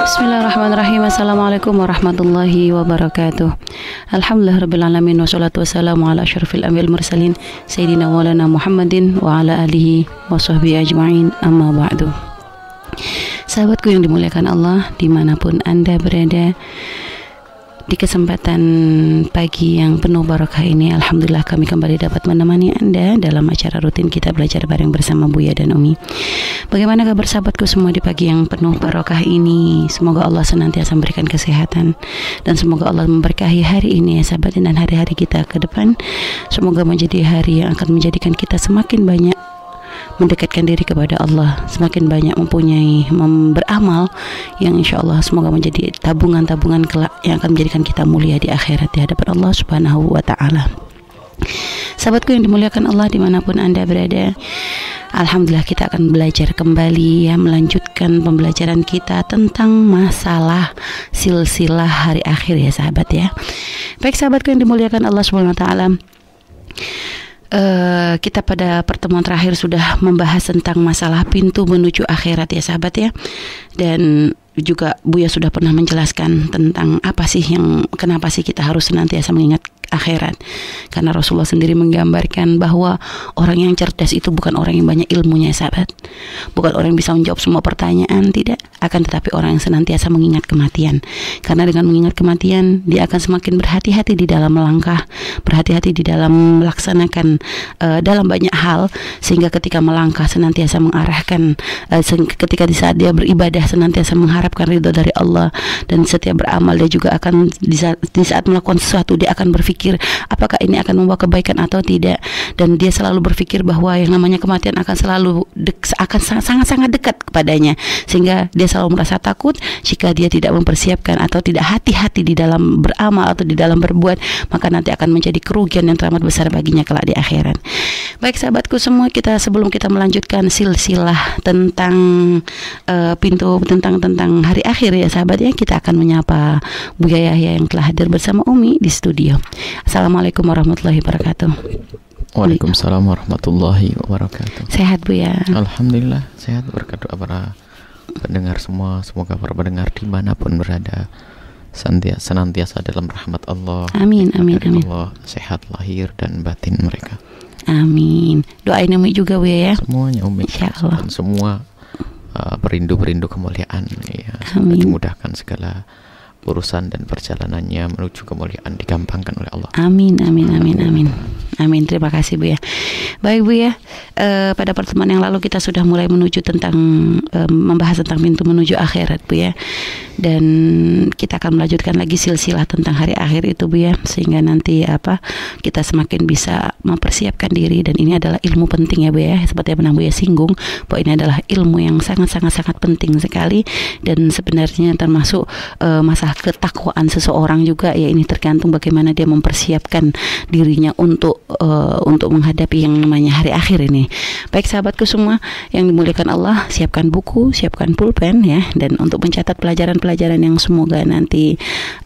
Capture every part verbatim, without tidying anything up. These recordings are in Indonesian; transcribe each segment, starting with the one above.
Bismillahirrahmanirrahim. Assalamualaikum warahmatullahi wabarakatuh. Alhamdulillahirrabbilalamin. Wassalatu wassalamu ala asyrafil anbiya'il mursalin Sayyidina walana Muhammadin wa ala alihi wa sahbihi ajma'in, amma ba'du. Sahabatku yang dimuliakan Allah, dimanapun Anda berada, di kesempatan pagi yang penuh barakah ini, alhamdulillah kami kembali dapat menemani Anda dalam acara rutin kita belajar bareng bersama Buya dan Umi. Bagaimana kabar sahabatku semua di pagi yang penuh barakah ini? Semoga Allah senantiasa memberikan kesehatan, dan semoga Allah memberkahi hari ini ya sahabat, dan hari-hari kita ke depan semoga menjadi hari yang akan menjadikan kita semakin banyak mendekatkan diri kepada Allah, semakin banyak mempunyai beramal yang insya Allah semoga menjadi tabungan-tabungan kelak yang akan menjadikan kita mulia di akhirat di hadapan Allah Subhanahu wa Ta'ala. Sahabatku yang dimuliakan Allah dimanapun Anda berada, alhamdulillah kita akan belajar kembali ya, melanjutkan pembelajaran kita tentang masalah silsilah hari akhir ya sahabat ya. Baik sahabatku yang dimuliakan Allah Subhanahu wa Ta'ala, Uh, kita pada pertemuan terakhir sudah membahas tentang masalah pintu menuju akhirat ya sahabat ya, dan juga Buya sudah pernah menjelaskan tentang apa sih yang kenapa sih kita harus senantiasa mengingat akhirat, karena Rasulullah sendiri menggambarkan bahwa orang yang cerdas itu bukan orang yang banyak ilmunya sahabat, bukan orang yang bisa menjawab semua pertanyaan, tidak, akan tetapi orang yang senantiasa mengingat kematian, karena dengan mengingat kematian dia akan semakin berhati-hati di dalam melangkah, berhati-hati di dalam melaksanakan uh, dalam banyak hal, sehingga ketika melangkah senantiasa mengarahkan uh, ketika di saat dia beribadah senantiasa mengharapkan ridho dari Allah, dan setiap beramal dia juga akan di saat, di saat melakukan sesuatu dia akan berpikir apakah ini akan membawa kebaikan atau tidak, dan dia selalu berpikir bahwa yang namanya kematian akan selalu dek, akan sangat-sangat dekat kepadanya, sehingga dia selalu merasa takut jika dia tidak mempersiapkan atau tidak hati-hati di dalam beramal atau di dalam berbuat, maka nanti akan menjadi kerugian yang teramat besar baginya kelak di akhirat. Baik sahabatku semua, kita sebelum kita melanjutkan silsilah tentang uh, pintu tentang tentang hari akhir ya sahabat ya, kita akan menyapa Buya Yahya yang telah hadir bersama Umi di studio. Assalamualaikum warahmatullahi wabarakatuh. Waalaikumsalam warahmatullahi wabarakatuh. Sehat Bu ya? Alhamdulillah sehat, berkat doa para pendengar semua, semoga para pendengar dimanapun berada senantiasa, senantiasa dalam rahmat Allah. Amin amin amin. Allah sehat lahir dan batin mereka. Amin. Doain Umi juga Bu ya. Semuanya Umi Insyaallah. Dan semua uh, perindu-perindu kemuliaan ya, Amin. dimudahkan segala urusan dan perjalanannya menuju kemuliaan digampangkan oleh Allah. Amin amin amin amin. Amin, terima kasih Bu ya. Baik Bu ya, e, pada pertemuan yang lalu kita sudah mulai menuju tentang e, membahas tentang pintu menuju akhirat Bu ya, dan kita akan melanjutkan lagi silsilah tentang hari akhir itu Bu ya, sehingga nanti apa kita semakin bisa mempersiapkan diri, dan ini adalah ilmu penting ya Bu ya, seperti yang pernah Bu ya singgung bahwa ini adalah ilmu yang sangat-sangat-sangat penting sekali, dan sebenarnya termasuk e, masalah ketakwaan seseorang juga ya, ini tergantung bagaimana dia mempersiapkan dirinya untuk Uh, untuk menghadapi yang namanya hari akhir ini. Baik sahabatku semua yang dimuliakan Allah, siapkan buku, siapkan pulpen ya, dan untuk mencatat pelajaran-pelajaran yang semoga nanti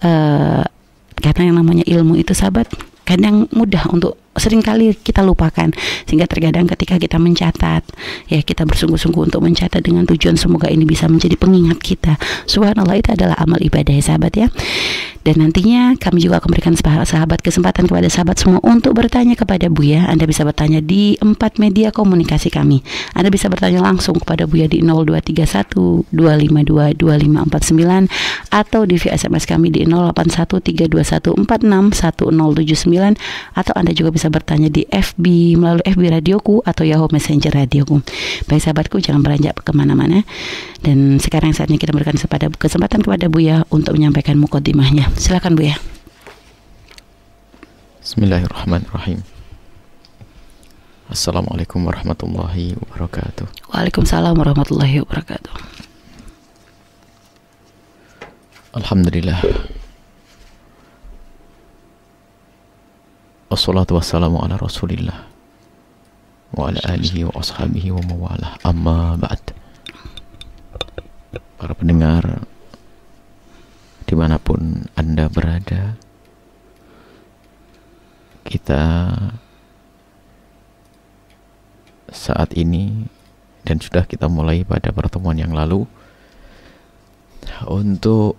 uh, karena yang namanya ilmu itu sahabat kadang mudah untuk seringkali kita lupakan, sehingga terkadang ketika kita mencatat ya, kita bersungguh-sungguh untuk mencatat dengan tujuan semoga ini bisa menjadi pengingat kita. Subhanallah, itu adalah amal ibadah ya sahabat ya. Dan nantinya kami juga akan berikan sahabat kesempatan kepada sahabat semua untuk bertanya kepada Buya. Anda bisa bertanya di empat media komunikasi kami. Anda bisa bertanya langsung kepada Buya di nol dua tiga satu dua lima dua dua lima empat sembilan, atau di via S M S kami di nol delapan satu tiga dua satu empat enam satu nol tujuh sembilan, atau Anda juga bisa bertanya di F B melalui F B Radioku atau Yahoo Messenger Radioku. Baik sahabatku, jangan beranjak kemana-mana, dan sekarang saatnya kita berikan kesempatan kepada Buya untuk menyampaikan mukaddimahnya. Silakan Buya. Bismillahirrahmanirrahim. Assalamualaikum warahmatullahi wabarakatuh. Waalaikumsalam warahmatullahi wabarakatuh. Alhamdulillah. Wassalatu wassalamu ala rasulillah wa ala alihi wa ashabihi wa mawalah, amma ba'd. Para pendengar dimanapun Anda berada, kita saat ini, dan sudah kita mulai pada pertemuan yang lalu, untuk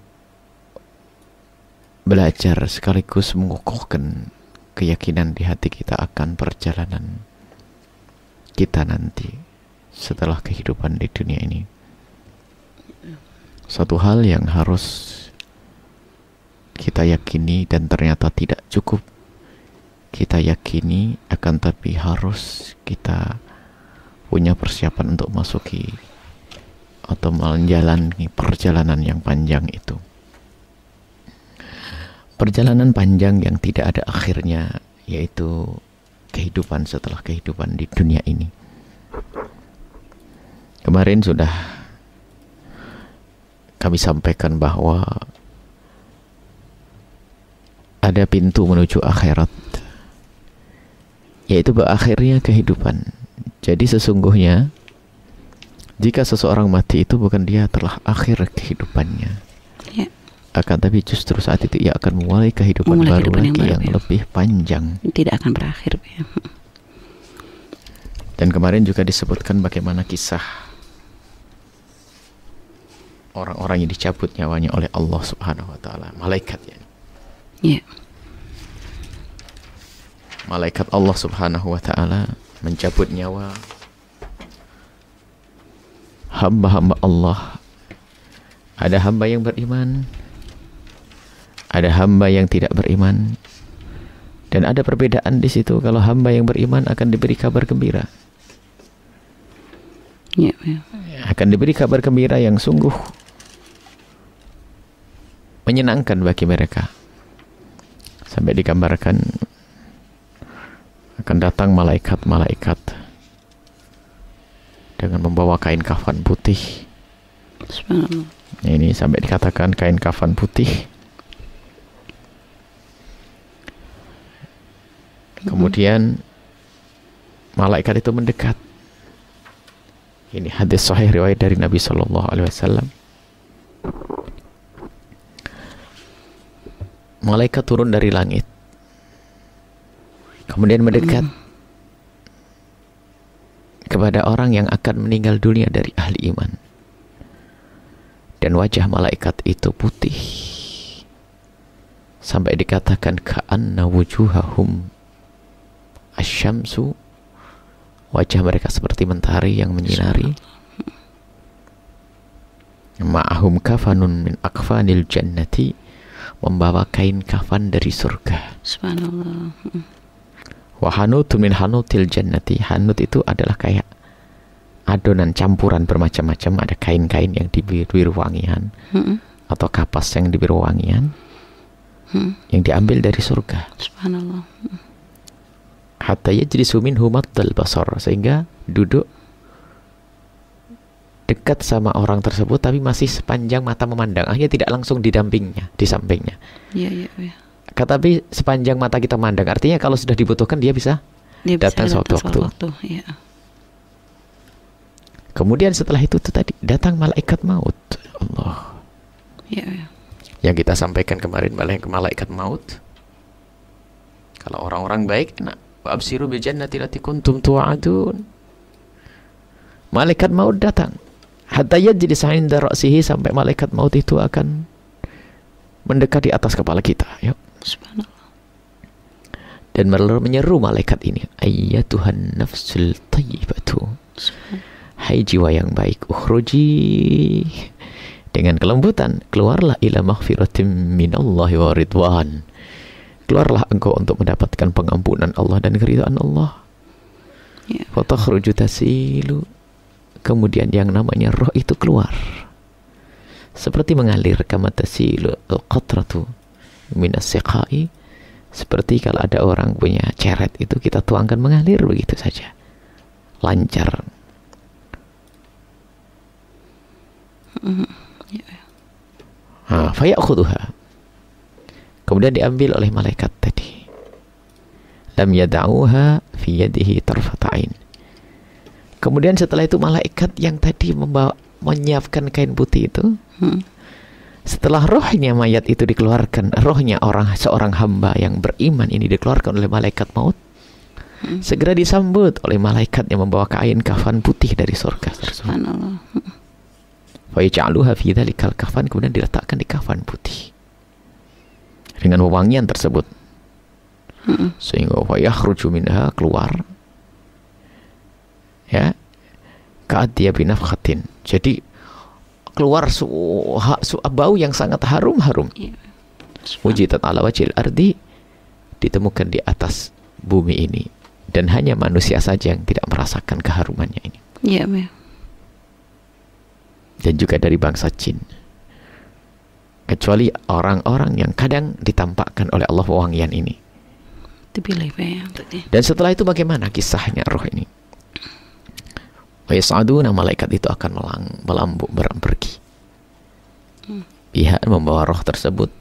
belajar sekaligus mengukuhkan keyakinan di hati kita akan perjalanan kita nanti setelah kehidupan di dunia ini. Satu hal yang harus kita yakini dan ternyata tidak cukup kita yakini, akan tapi harus kita punya persiapan untuk masuki atau menjalani perjalanan yang panjang itu. Perjalanan panjang yang tidak ada akhirnya, yaitu kehidupan setelah kehidupan di dunia ini. Kemarin sudah kami sampaikan bahwa ada pintu menuju akhirat, yaitu berakhirnya kehidupan. Jadi sesungguhnya jika seseorang mati itu bukan dia telah akhir kehidupannya, ya. Akan tapi justru saat itu ia akan memulai kehidupan memulai baru kehidupan lagi yang, baru, yang ya. Lebih panjang, tidak akan berakhir ya. Dan kemarin juga disebutkan bagaimana kisah orang-orang yang dicabut nyawanya oleh Allah Subhanahu wa taala, malaikat ya. Ya. Malaikat Allah Subhanahu wa taala mencabut nyawa hamba-hamba Allah. Ada hamba yang beriman, ada hamba yang tidak beriman, dan ada perbedaan di situ. Kalau hamba yang beriman akan diberi kabar gembira, ya, ya. akan diberi kabar gembira yang sungguh menyenangkan bagi mereka. Sampai digambarkan akan datang malaikat-malaikat dengan membawa kain kafan putih. Ini sampai dikatakan kain kafan putih. Kemudian malaikat itu mendekat. Ini hadis sahih riwayat dari Nabi Shallallahu Alaihi Wasallam. Malaikat turun dari langit, kemudian mendekat hmm. kepada orang yang akan meninggal dunia dari ahli iman. Dan wajah malaikat itu putih, sampai dikatakan ka'anna wujuhahum asyamsu, wajah mereka seperti mentari yang menyinari. Ma'ahum kafanun min akfanil jannati, membawa kain kafan dari surga. Subhanallah. Wa hanutun min hanutil jannati, hanut itu adalah kayak adonan campuran bermacam-macam. Ada kain-kain yang diberi wangian, hmm. atau kapas yang diberi wangian, hmm. yang diambil dari surga. Subhanallah. Hatta yajlisu minhu maddal basar, sehingga duduk dekat sama orang tersebut tapi masih sepanjang mata memandang. Akhirnya tidak langsung di dampingnya, di sampingnya. Iya, iya, iya. Tapi sepanjang mata kita memandang, artinya kalau sudah dibutuhkan dia bisa, dia datang sewaktu-waktu. Ya. Kemudian setelah itu tuh tadi datang malaikat maut. Allah. Ya, ya. Yang kita sampaikan kemarin, malaikat maut. Kalau orang-orang baik, nak absiru bil jannati allati kuntum tu'adun. Malaikat maut datang. Hatta yajlis 'inda ra'sihi, sampai malaikat maut itu akan mendekat di atas kepala kita. Yuk. Subhanallah. Dan menyeru malaikat ini, ayyatuhan nafsul thayyibatu, hai jiwa yang baik, ukhruji, dengan kelembutan keluarlah, ila maghfiratim minallahi wa ridwan, keluarlah engkau untuk mendapatkan pengampunan Allah dan keridhaan Allah. Ya. Fatakhruju tasilu, kemudian yang namanya roh itu keluar seperti mengalir, kama tasilu al-qatratu minas siqai, seperti kalau ada orang punya ceret itu kita tuangkan mengalir begitu saja, lancar. Ha, fayakhudhuha, kemudian diambil oleh malaikat tadi. Lam yada'uha fi yadihi tarfata'in. Kemudian setelah itu malaikat yang tadi membawa, menyiapkan kain putih itu, hmm. setelah rohnya mayat itu dikeluarkan, rohnya orang seorang hamba yang beriman ini dikeluarkan oleh malaikat maut, hmm. segera disambut oleh malaikat yang membawa kain kafan putih dari surga. Subhanallah. Fa yaj'aluha fi dzalikal kafan, kemudian diletakkan di kafan putih dengan wewangian tersebut. Hmm. Sehingga fa yakhruju minha, keluar ya ka'adhiya binafkhatin. Jadi keluar su, ha, su, bau yang sangat harum-harum. Wujidat ala wajhil ardi, ditemukan di atas bumi ini, dan hanya manusia saja yang tidak merasakan keharumannya ini. Iya, yeah, dan juga dari bangsa jin, kecuali orang-orang yang kadang ditampakkan oleh Allah wewangian ini. Dipilih, ya. Dan setelah itu bagaimana kisahnya roh ini? Wa yas'aduna, malaikat itu akan melang, melambung pergi. Hmm. Pihak membawa roh tersebut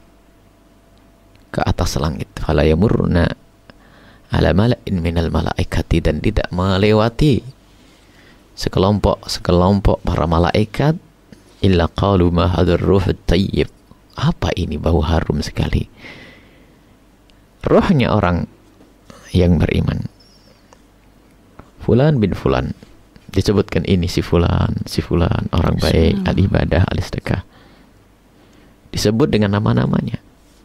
ke atas langit. Fala yamurna ala mala'in minal malaikati, dan tidak melewati sekelompok sekelompok para malaikat illa qalu ma hadzal ruhut thayyib. Apa ini bau harum sekali? Rohnya orang yang beriman. Fulan bin fulan, disebutkan ini si fulan, si fulan, orang baik, ahli ibadah, ahli sedekah. Disebut dengan nama-namanya.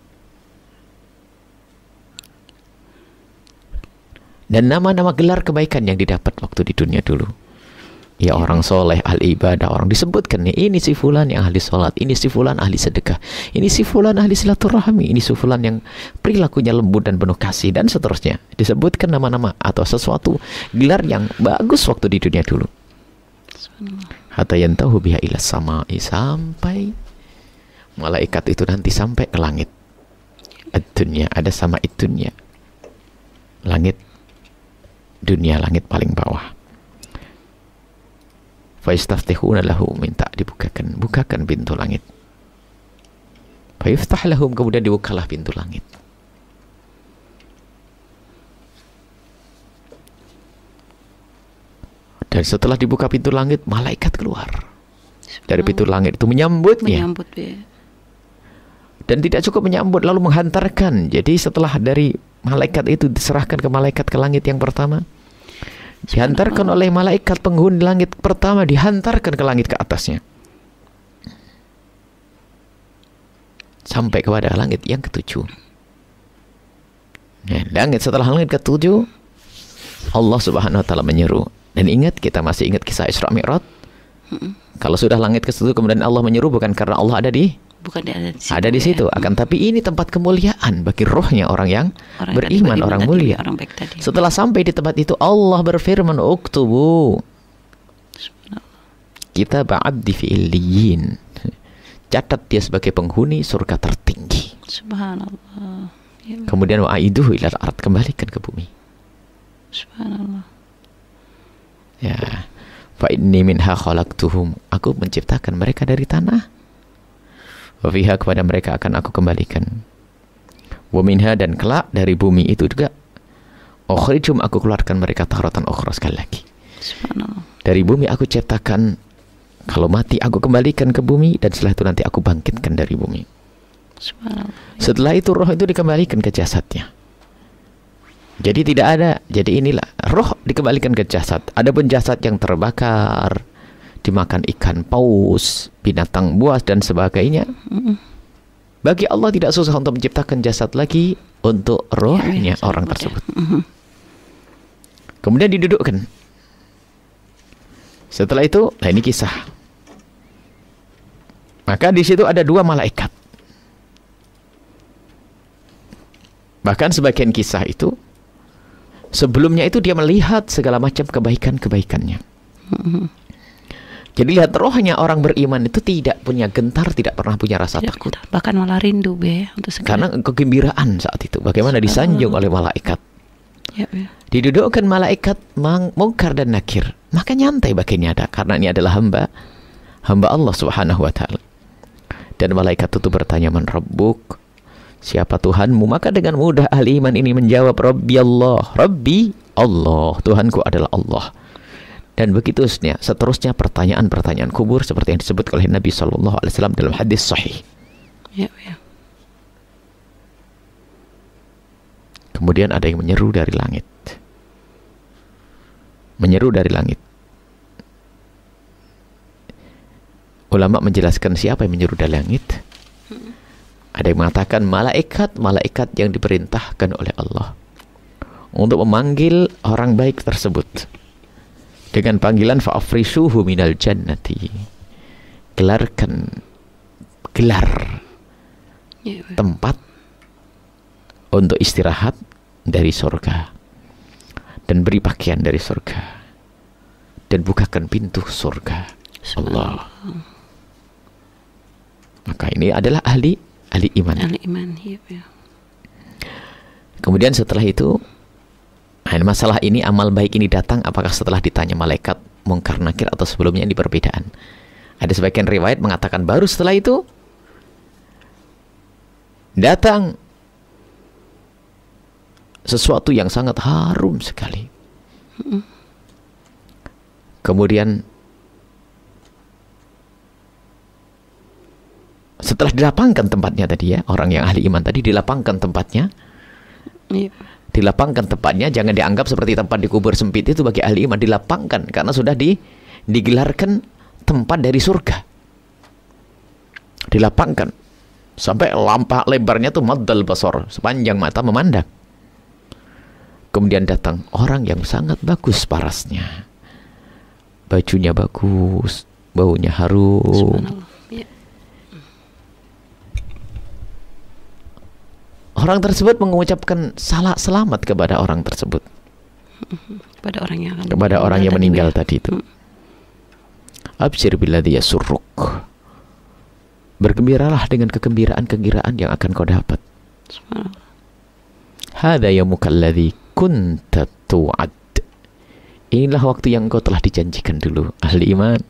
Dan nama-nama gelar kebaikan yang didapat waktu di dunia dulu. Ya, orang soleh, ahli ibadah, orang disebutkan nih, ini si fulan yang ahli sholat, ini si fulan ahli sedekah, ini si fulan ahli silaturahmi, ini si fulan yang perilakunya lembut dan penuh kasih, dan seterusnya. Disebutkan nama-nama atau sesuatu gelar yang bagus waktu di dunia dulu. Hatta yantahu biha ila samai, sampai malaikat itu nanti sampai ke langit. Ad-dunya, ada sama itunya. Langit dunia, langit paling bawah. Faistaftihuna lahu, minta dibukakan, bukakan pintu langit. Faiftah lahum, kemudian dibukalah pintu langit. Dan setelah dibuka pintu langit, malaikat keluar dari pintu langit itu menyambutnya. Menyambut, ya. Dan tidak cukup menyambut, lalu menghantarkan. Jadi setelah dari malaikat itu diserahkan ke malaikat ke langit yang pertama, dihantarkan oleh malaikat penghuni langit pertama, dihantarkan ke langit ke atasnya, sampai kepada langit yang ketujuh. Nah, langit setelah langit ketujuh, Allah Subhanahu wa taala menyeru. Dan ingat, kita masih ingat kisah Isra Mi'raj. Hmm. Kalau sudah langit ketujuh kemudian Allah menyeru, bukan karena Allah ada di bukan di, ada di situ, ada di situ ya. Akan tapi ini tempat kemuliaan bagi rohnya orang yang orang beriman, tadi, orang mulia. Orang baik tadi. Setelah sampai di tempat itu, Allah berfirman, uktubu kitab abdi fi illiyin, catat dia sebagai penghuni surga tertinggi. Subhanallah. Ya, kemudian wa'iduhu ilal ard, kembalikan ke bumi. Subhanallah. Ya, fa inni minha khalaqtuhum, aku menciptakan mereka dari tanah. Wa fiha, kepada mereka akan aku kembalikan. Wa minha, dan kelak dari bumi itu juga ukhrijum, aku keluarkan mereka tahratan ukhra, sekali lagi. Subhanallah. Dari bumi aku ciptakan, kalau mati aku kembalikan ke bumi, dan setelah itu nanti aku bangkitkan dari bumi. Subhanallah. Setelah itu roh itu dikembalikan ke jasadnya. Jadi tidak ada, jadi inilah roh dikembalikan ke jasad. Adapun jasad yang terbakar, dimakan ikan paus, binatang buas dan sebagainya, bagi Allah tidak susah untuk menciptakan jasad lagi untuk rohnya ya, ya, orang tersebut. Ya. Kemudian didudukkan. Setelah itu, nah ini kisah. Maka di situ ada dua malaikat. Bahkan sebagian kisah itu, sebelumnya itu dia melihat segala macam kebaikan-kebaikannya. Jadi lihat, rohnya orang beriman itu tidak punya gentar, tidak pernah punya rasa tidak takut. Gentar. Bahkan malah rindu, ya, untuk segala. Karena kegembiraan saat itu. Bagaimana disanjung oleh malaikat. Ya, ya. Didudukkan malaikat mungkar dan nakir. Maka nyantai baginya ada. Karena ini adalah hamba. Hamba Allah Subhanahu wa ta'ala. Dan malaikat itu bertanya, man rabbuk, siapa Tuhanmu? Maka dengan mudah ahli iman ini menjawab, Rabbi Allah. Rabbi Allah, Tuhanku adalah Allah. Dan begitu seterusnya pertanyaan-pertanyaan kubur seperti yang disebut oleh Nabi Shallallahu Alaihi Wasallam dalam hadis sahih. Ya, ya. Kemudian ada yang menyeru dari langit. Menyeru dari langit. ulama menjelaskan siapa yang menyuruh dari langit. Hmm. Ada yang mengatakan malaikat-malaikat yang diperintahkan oleh Allah untuk memanggil orang baik tersebut dengan panggilan fa'afrisuhu minal jannati. Gelarkan, gelar yeah, tempat untuk istirahat dari surga, dan beri pakaian dari surga, dan bukakan pintu surga Allah. Maka ini adalah ahli ahli iman. Ahli iman, ya, ya. Kemudian setelah itu, nah, masalah ini, amal baik ini datang apakah setelah ditanya malaikat Munkar Nakir atau sebelumnya, ini perbedaan. Ada sebagian riwayat mengatakan baru setelah itu datang sesuatu yang sangat harum sekali. Kemudian setelah dilapangkan tempatnya tadi ya, orang yang ahli iman tadi dilapangkan tempatnya. Iya. Dilapangkan tempatnya, jangan dianggap seperti tempat dikubur sempit itu bagi ahli iman, dilapangkan karena sudah di, digelarkan tempat dari surga. Dilapangkan sampai lampak lebarnya tuh maddal basar, sepanjang mata memandang. Kemudian datang orang yang sangat bagus parasnya, bajunya bagus, baunya harum. Ya. Orang tersebut mengucapkan salah selamat kepada orang tersebut, kepada orang yang kepada orang yang meninggal tadi itu. Absyir billadzi yasurruk. Bergembiralah dengan kegembiraan-kegembiraan yang akan kau dapat. Hadza yaumukal ladzi kunta tu'ad. Inilah waktu yang kau telah dijanjikan dulu, ahli iman.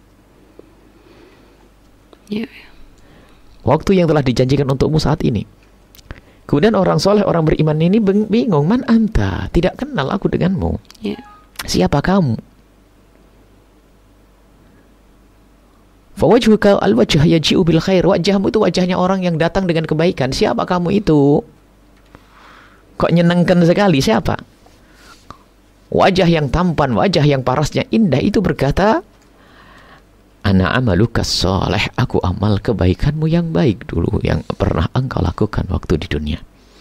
Ya. Waktu yang telah dijanjikan untukmu saat ini. Kemudian orang soleh, orang beriman ini bingung, man anta, tidak kenal aku denganmu. Ya. Siapa kamu? Fawajhuka al-wajh yaji'u bil khair. Wajahmu itu wajahnya orang yang datang dengan kebaikan. Siapa kamu itu? Kok nyenangkan sekali, siapa? Wajah yang tampan, wajah yang parasnya indah itu berkata, ana amaluka sholeh, aku amal kebaikanmu yang baik dulu yang pernah engkau lakukan waktu di dunia.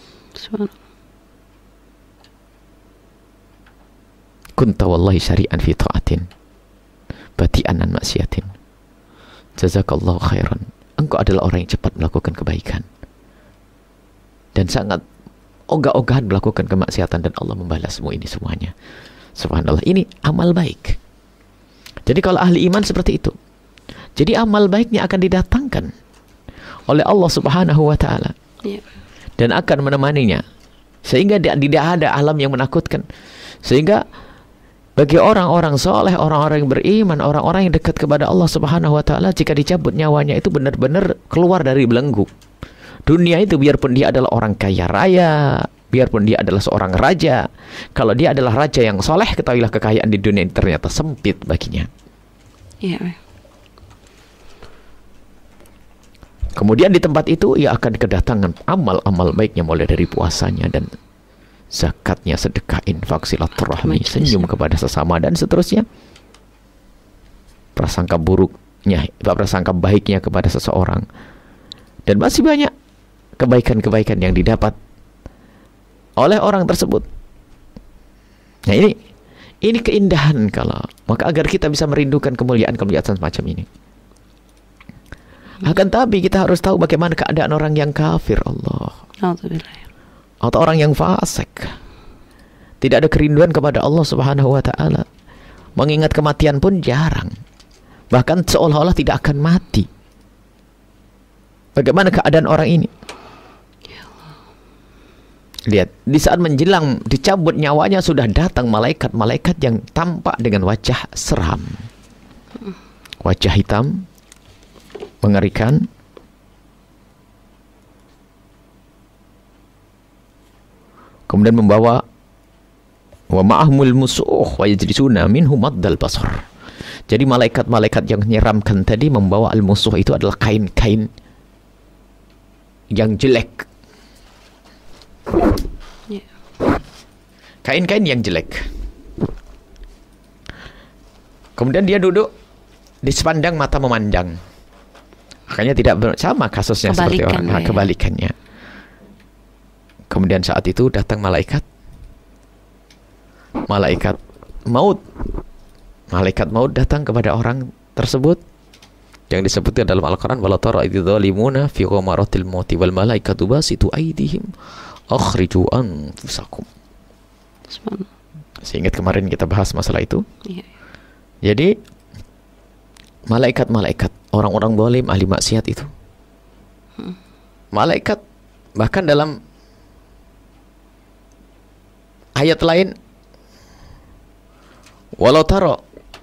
Kunta wallahi syari'an fi ta'atin bati'an an maksiatin. Jazakallahu khairan. Engkau adalah orang yang cepat melakukan kebaikan dan sangat ogah-ogahan melakukan kemaksiatan, dan Allah membalasmu ini semuanya. Subhanallah, ini amal baik. Jadi kalau ahli iman seperti itu, jadi amal baiknya akan didatangkan oleh Allah Subhanahu wa ta'ala, yeah, dan akan menemaninya, sehingga tidak ada alam yang menakutkan. Sehingga bagi orang-orang soleh, orang-orang yang beriman, orang-orang yang dekat kepada Allah Subhanahu wa ta'ala, jika dicabut nyawanya itu benar-benar keluar dari belenggu dunia itu. Biarpun dia adalah orang kaya raya, biarpun dia adalah seorang raja, kalau dia adalah raja yang soleh, ketahuilah kekayaan di dunia ini ternyata sempit baginya. Yeah. Kemudian di tempat itu ia akan kedatangan amal-amal baiknya, mulai dari puasanya dan zakatnya, sedekah, infak, silaturahmi, senyum kepada sesama, dan seterusnya. Prasangka buruknya, prasangka baiknya kepada seseorang, dan masih banyak kebaikan-kebaikan yang didapat oleh orang tersebut. Nah ini, ini keindahan kalau, maka agar kita bisa merindukan kemuliaan-kemuliaan semacam ini. Akan tapi kita harus tahu bagaimana keadaan orang yang kafir, Allah. Alhamdulillah. Atau orang yang fasik, tidak ada kerinduan kepada Allah Subhanahu wa ta'ala, mengingat kematian pun jarang, bahkan seolah-olah tidak akan mati. Bagaimana keadaan orang ini? Lihat, di saat menjelang dicabut nyawanya sudah datang malaikat-malaikat yang tampak dengan wajah seram, wajah hitam, mengerikan. Kemudian membawa wa ma'ahumul musuh wa yajlisuna minhu maddal basar. Jadi malaikat-malaikat yang menyeramkan tadi membawa al-musuh, itu adalah kain-kain yang jelek. Kain-kain yang jelek. Kemudian dia duduk di sepandang mata memandang. Makanya tidak sama kasusnya seperti orang nah, ya. kebalikannya. Kemudian saat itu datang malaikat, malaikat maut, malaikat maut datang kepada orang tersebut yang disebutkan dalam Al-Quran, wala tara idh zalimuna fi ghamaratil mauti wal malaikatu basitu aydihim akhriju anfusakum. Seingat kemarin kita bahas masalah itu. Iya. Jadi malaikat-malaikat, orang-orang zalim, ahli maksiat itu, hmm. malaikat bahkan dalam ayat lain, walau tara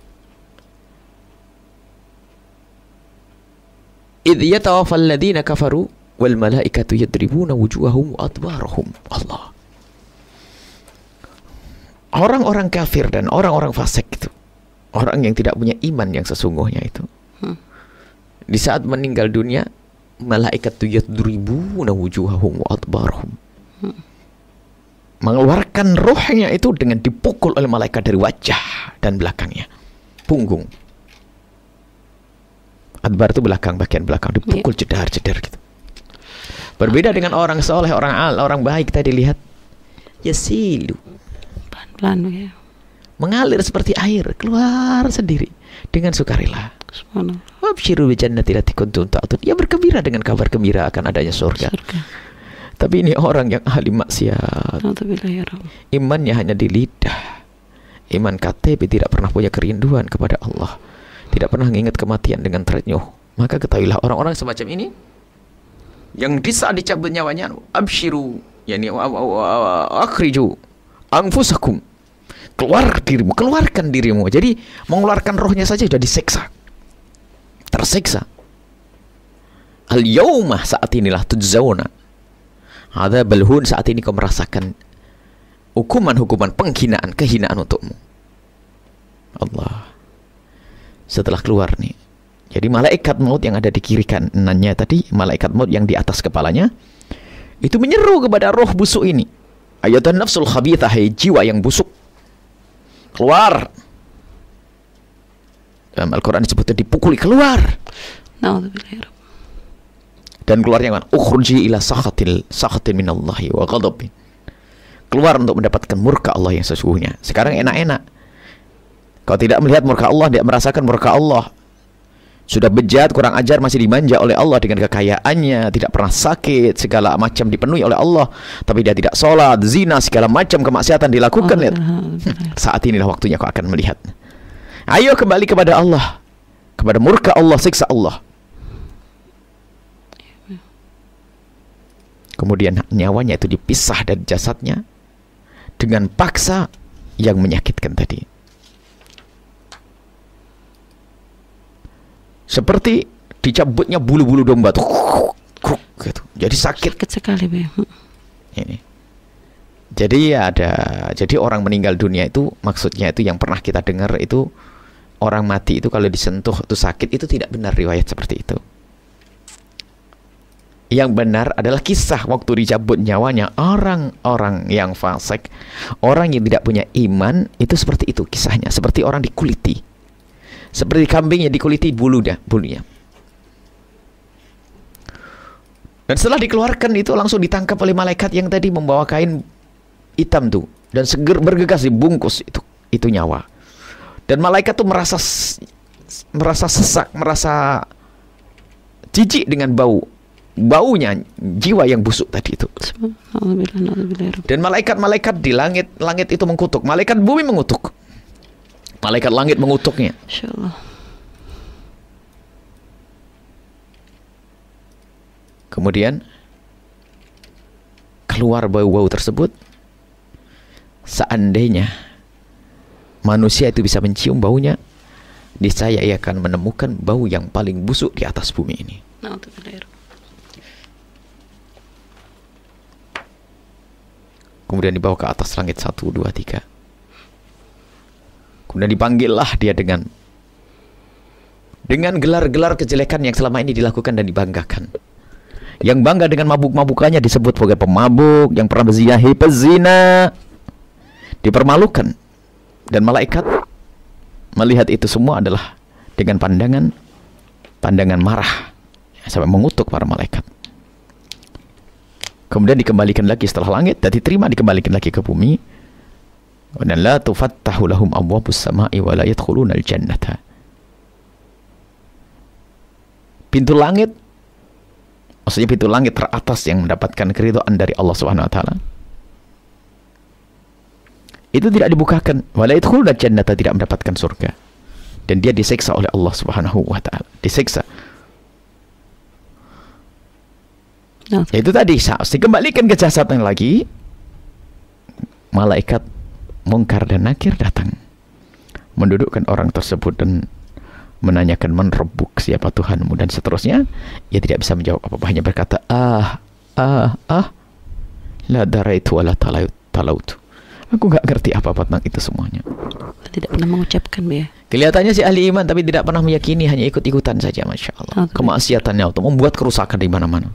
idh yatawaffal ladzina kafaru wal malaikatu yadribuna wujuhahum wa adbarahum. Allah. Orang-orang kafir dan orang-orang fasik itu, orang yang tidak punya iman yang sesungguhnya itu, hmm. di saat meninggal dunia, malaikat itu yadribuna wujuhahum wa adbarahum, hmm. mengeluarkan rohnya itu dengan dipukul oleh malaikat dari wajah dan belakangnya, punggung. Adbar itu belakang, bagian belakang, dipukul yeah. jedar-jedar gitu. Berbeda dengan orang soleh, orang al, orang baik tadi lihat, yasilu, pelan-pelan ya, mengalir seperti air, keluar sendiri dengan sukarela. Wabshiru bi jannati allati kuntum ta'tun. Dia bergembira dengan kabar gembira akan adanya surga. surga. Tapi ini orang yang ahli maksiat. Imannya hanya di lidah. Iman K T P, tidak pernah punya kerinduan kepada Allah. Tidak pernah mengingat kematian dengan terenyuh. Maka ketahuilah orang-orang semacam ini yang di saat dicabut nyawanya, abshiru, yani akhriju anfusakum, keluar dirimu, keluarkan dirimu. Jadi mengeluarkan rohnya saja sudah diseksa, tersiksa. Al yaumah, saat inilah tujzauna adzabal hun, saat ini kau merasakan hukuman-hukuman penghinaan, kehinaan untukmu. Allah. Setelah keluar nih, jadi malaikat maut yang ada di kiri kanannya tadi, malaikat maut yang di atas kepalanya itu menyeru kepada roh busuk ini, ayatan nafsul khabithah, hai jiwa yang busuk, keluar. Dalam Al-Quran disebutnya dipukuli, keluar. Dan keluarnya kan, ukhruji ila sakhatil sakhatin minallahi wa ghadabin, keluar untuk mendapatkan murka Allah yang sesungguhnya. Sekarang enak-enak, kau tidak melihat murka Allah, tidak merasakan murka Allah. Sudah bejat, kurang ajar, masih dimanja oleh Allah dengan kekayaannya, tidak pernah sakit, segala macam dipenuhi oleh Allah, tapi dia tidak sholat, zina, segala macam kemaksiatan dilakukan. Oh, lihat. Saat inilah waktunya kau akan melihat. Ayo kembali kepada Allah, kepada murka Allah, siksa Allah. Kemudian nyawanya itu dipisah dari jasadnya dengan paksa yang menyakitkan tadi. Seperti dicabutnya bulu-bulu domba tuh, gitu. Jadi sakit. Sakit sekali, Be. Ini. Jadi ya ada, jadi orang meninggal dunia itu maksudnya itu yang pernah kita dengar itu, orang mati itu kalau disentuh itu sakit, itu tidak benar riwayat seperti itu. Yang benar adalah kisah waktu dicabut nyawanya orang-orang yang fasik, orang yang tidak punya iman, itu seperti itu kisahnya, seperti orang dikuliti. Seperti kambing yang dikuliti bulunya, bulunya. Dan setelah dikeluarkan itu langsung ditangkap oleh malaikat yang tadi membawa kain hitam tuh, dan seger bergegas dibungkus itu itu nyawa. Dan malaikat tuh merasa merasa sesak, merasa jijik dengan bau baunya jiwa yang busuk tadi itu. Dan malaikat-malaikat di langit langit itu mengutuk, malaikat bumi mengutuk. Malaikat langit mengutuknya. Insyaallah. Kemudian keluar bau-bau tersebut. Seandainya manusia itu bisa mencium baunya, niscaya ia akan menemukan bau yang paling busuk di atas bumi ini. Kemudian dibawa ke atas langit satu, dua, tiga. Kemudian dipanggillah dia dengan dengan gelar-gelar kejelekan yang selama ini dilakukan dan dibanggakan. Yang bangga dengan mabuk-mabukannya disebut sebagai pemabuk, yang pernah berzina, pezina, dipermalukan. Dan malaikat melihat itu semua adalah dengan pandangan pandangan marah, sampai mengutuk para malaikat. Kemudian dikembalikan lagi setelah langit, dan diterima dikembalikan lagi ke bumi. Dan la tufattahu lahum abwabus sama'i wa la yadkhuluna al-jannata. Pintu langit, maksudnya pintu langit teratas yang mendapatkan keridhaan dari Allah Subhanahu wa taala, itu tidak dibukakan. Wa la yadkhuluna al-jannata, tidak mendapatkan surga. Dan dia disiksa oleh Allah Subhanahu wa taala. Disiksa. No. Itu tadi saat dikembalikan ke jasadnya lagi, malaikat Munkar dan Nakir datang, mendudukkan orang tersebut dan menanyakan man rabbuk, siapa Tuhanmu, dan seterusnya. Ia tidak bisa menjawab apa-apa, hanya berkata ah ah ah la daraitu wala talautu. Aku nggak ngerti apa-apa tentang itu semuanya. Tidak pernah mengucapkan, ya. Kelihatannya si ahli iman tapi tidak pernah meyakini, hanya ikut-ikutan saja. Masya Allah. Okay. Kemaksiatannya untuk membuat kerusakan di mana-mana.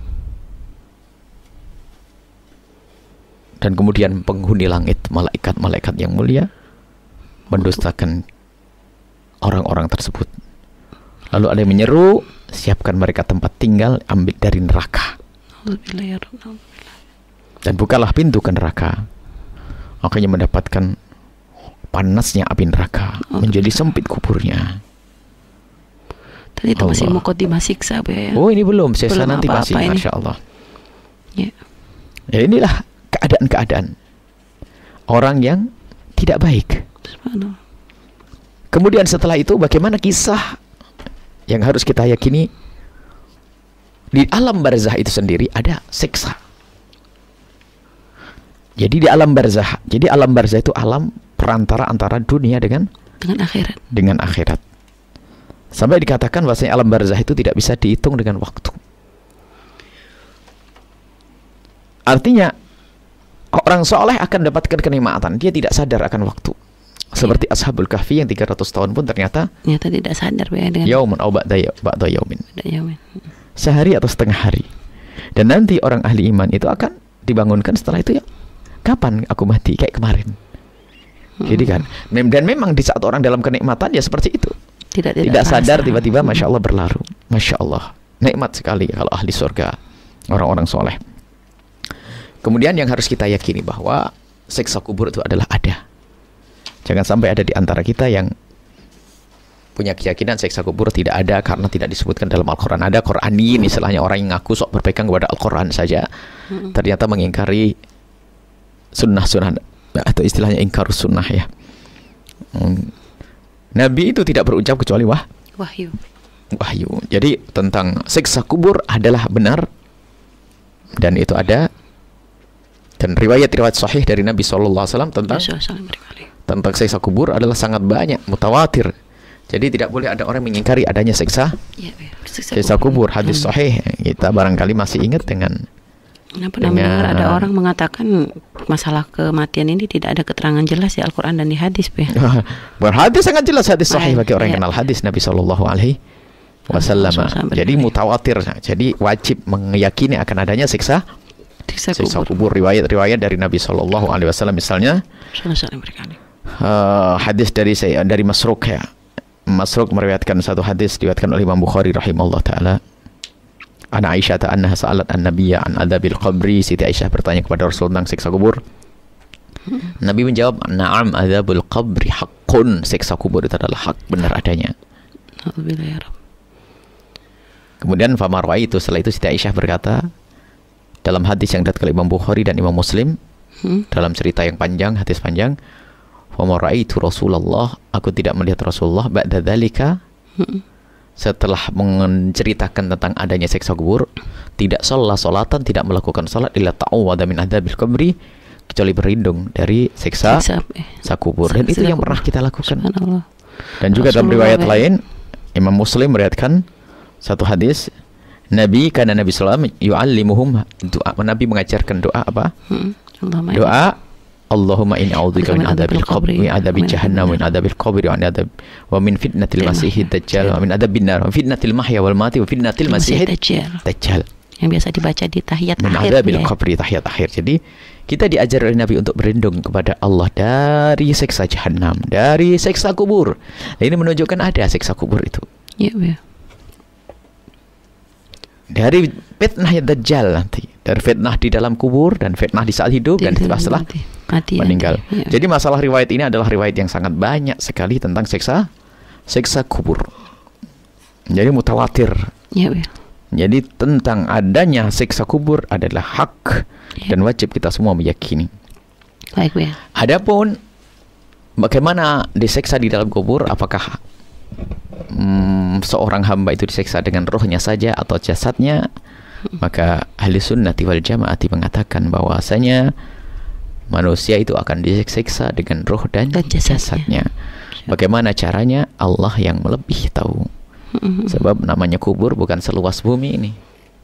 Dan kemudian penghuni langit, malaikat-malaikat yang mulia, mendustakan orang-orang tersebut. Lalu ada yang menyeru, siapkan mereka tempat tinggal, ambil dari neraka. Dan bukalah pintu ke neraka. Makanya mendapatkan panasnya api neraka, menjadi sempit kuburnya. Tadi itu masih muqaddimah siksa, ya. Oh, ini belum, sisa nanti apa -apa masih, Masya Allah. Ya. Ya, inilah keadaan-keadaan orang yang tidak baik. Kemudian setelah itu bagaimana kisah yang harus kita yakini? Di alam barzah itu sendiri ada siksa. Jadi di alam barzah, jadi alam barzah itu alam perantara antara dunia dengan dengan akhirat. Dengan akhirat. Sampai dikatakan bahwasanya alam barzah itu tidak bisa dihitung dengan waktu. Artinya orang soleh akan mendapatkan kenikmatan, dia tidak sadar akan waktu. Seperti ya. Ashabul Kahfi yang tiga ratus tahun pun ternyata ternyata tidak sadar, ya, dengan yaumun aw ba'da yaumin. Sehari atau setengah hari. Dan nanti orang ahli iman itu akan dibangunkan setelah itu, ya. Kapan aku mati? Kayak kemarin. Hmm. Jadi kan, dan memang di saat orang dalam kenikmatan ya seperti itu. Tidak, tidak, tidak sadar, tiba-tiba Masya Allah berlalu. Masya Allah, nikmat sekali kalau ahli surga, orang-orang soleh. Kemudian yang harus kita yakini bahwa siksa kubur itu adalah ada. Jangan sampai ada di antara kita yang punya keyakinan siksa kubur tidak ada karena tidak disebutkan dalam Al-Quran. Ada Qur'aniyin, istilahnya orang yang ngaku sok berpegang kepada Al-Quran saja, hmm. ternyata mengingkari sunnah-sunnah, atau istilahnya ingkar sunnah, ya. Hmm. Nabi itu tidak berucap kecuali wah wahyu. Wahyu. Jadi tentang siksa kubur adalah benar, dan itu ada. Dan riwayat-riwayat sahih dari Nabi shallallahu alaihi wasallam tentang tentang siksa kubur adalah sangat banyak, mutawatir. Jadi tidak boleh ada orang mengingkari adanya siksa ya, ya. siksa, siksa kubur. kubur. Hadis hmm. sahih kita barangkali masih ingat dengan. Nah, pernah mendengar ada orang mengatakan masalah kematian ini tidak ada keterangan jelas di Al-Quran dan di hadis, ya. Berhadis sangat jelas, hadis sahih bagi orang yang kenal hadis Nabi shallallahu alaihi wasallam. Jadi mutawatir. Jadi wajib meyakini akan adanya siksa. Siksa kubur. kubur. Riwayat-riwayat dari Nabi shallallahu alaihi wasallam, misalnya uh, hadis dari saya dari Masruq, ya. Masruq meriwayatkan satu hadis diriwayatkan oleh Imam Bukhari rahimahullah taala. An Aisyah annaha sa'alat an-nabiyya an adzabil qabri. Siti Aisyah bertanya kepada Rasul tentang siksa kubur. Hmm. Nabi menjawab, "Na'am, adzabul qabri haqqun." Siksa kubur itu adalah hak, benar adanya. Alhamdulillah, ya Rabb. Kemudian famarwa itu setelah itu Siti Aisyah berkata dalam hadis yang datang oleh Imam Bukhari dan Imam Muslim, hmm. dalam cerita yang panjang, hadis panjang, famarwa itu Rasulullah, aku tidak melihat Rasulullah ba'da dzalika, hmm. setelah menceritakan tentang adanya siksa kubur, tidak sholat solatan, tidak melakukan sholat illa ta'awwadha min adzabil qabri, kecuali berlindung dari siksa siksa kubur. Dan itu yang pernah kita lakukan. Dan juga dalam riwayat ya. lain, Imam Muslim meriwayatkan satu hadis, Nabi karena Nabi sallallahu alaihi wasallam yu'allimuhum doa, Nabi mengajarkan doa apa? Hmm. Doa Allahumma inni a'udzubika min adzabil qabri wa adzabi jahannam wa min adzabil qabri wa min adab wa min fitnatil masiihid dajjal wa min adzabin nar wa fitnatil mahya wal mati wa fitnatil masiihid dajjal. Yang biasa dibaca di tahiyat min akhir. Adzabil qabri, tahiyat akhir. Jadi kita diajar oleh Nabi untuk berlindung kepada Allah dari siksa jahannam, dari siksa kubur. Nah, ini menunjukkan ada siksa kubur itu. Iya, ya. dari fitnah Dajjal nanti, dari fitnah di dalam kubur dan fitnah di saat hidup di dan setelah mati, meninggal. Ya. Jadi masalah riwayat ini adalah riwayat yang sangat banyak sekali tentang siksa siksa kubur. Jadi mutawatir. Ya, ya. Jadi tentang adanya siksa kubur adalah hak ya. Dan wajib kita semua meyakini. Baik, ya. Adapun bagaimana disiksa di dalam kubur, apakah Hmm, seorang hamba itu disiksa dengan rohnya saja atau jasadnya, maka ahli sunnati wal jamaati mengatakan bahwasanya manusia itu akan disiksa dengan roh dan, dan jasadnya. Bagaimana caranya? Allah yang lebih tahu. Sebab namanya kubur bukan seluas bumi ini,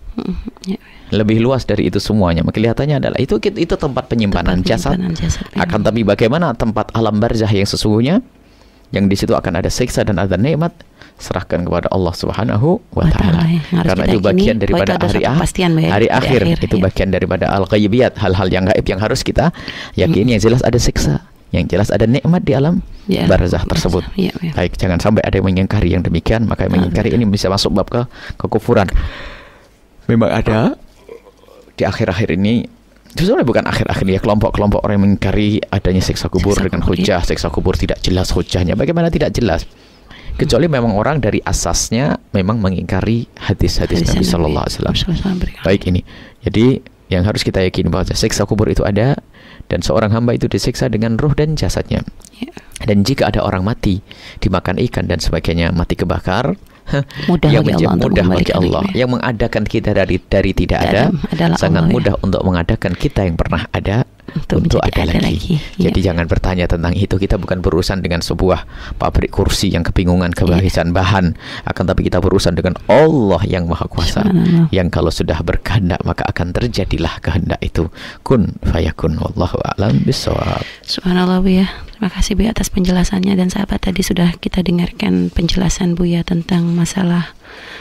lebih luas dari itu semuanya. Maka kelihatannya adalah itu itu tempat penyimpanan, tempat jasad. penyimpanan jasad. Akan tapi bagaimana tempat alam barzah yang sesungguhnya, yang di situ akan ada siksa dan ada nikmat, serahkan kepada Allah Subhanahu wa taala. Karena itu bagian daripada hari, hari akhir, akhir, itu ya. Bagian daripada al-ghaibiyat, hal-hal yang gaib yang harus kita yakini. Yang jelas ada siksa, yang jelas ada nikmat di alam ya, barzah tersebut. Ya, ya. Baik, jangan sampai ada yang mengingkari yang demikian, maka yang mengingkari ini bisa masuk bab ke kekufuran. Memang ada di akhir-akhir ini, sebenarnya bukan akhir-akhir ya, kelompok-kelompok orang yang mengingkari adanya siksa kubur siksa dengan hujah, siksa kubur tidak jelas hujahnya. Bagaimana tidak jelas? Kecuali memang orang dari asasnya memang mengingkari hadis-hadis Nabi Sallallahu Alaihi Wasallam. Baik ini. Jadi yang harus kita yakini bahwa siksa kubur itu ada, dan seorang hamba itu disiksa dengan roh dan jasadnya. Dan jika ada orang mati dimakan ikan dan sebagainya, mati kebakar, mudah yang bagi Allah, mudah bagi Allah yang mengadakan kita dari dari tidak ada, sangat Allah, mudah ya. Untuk mengadakan kita yang pernah ada untuk, untuk ada, ada lagi, lagi. Jadi ya. Jangan bertanya tentang itu. Kita bukan berurusan dengan sebuah pabrik kursi yang kebingungan kehabisan ya. Bahan, akan tapi kita berurusan dengan Allah yang Maha Kuasa, yang kalau sudah berkehendak maka akan terjadilah kehendak itu. Kun fayakun, wallahu a'lam bishawab. Subhanallah, Bu ya. Terima kasih Bu atas penjelasannya. Dan sahabat, tadi sudah kita dengarkan penjelasan Bu ya tentang masalah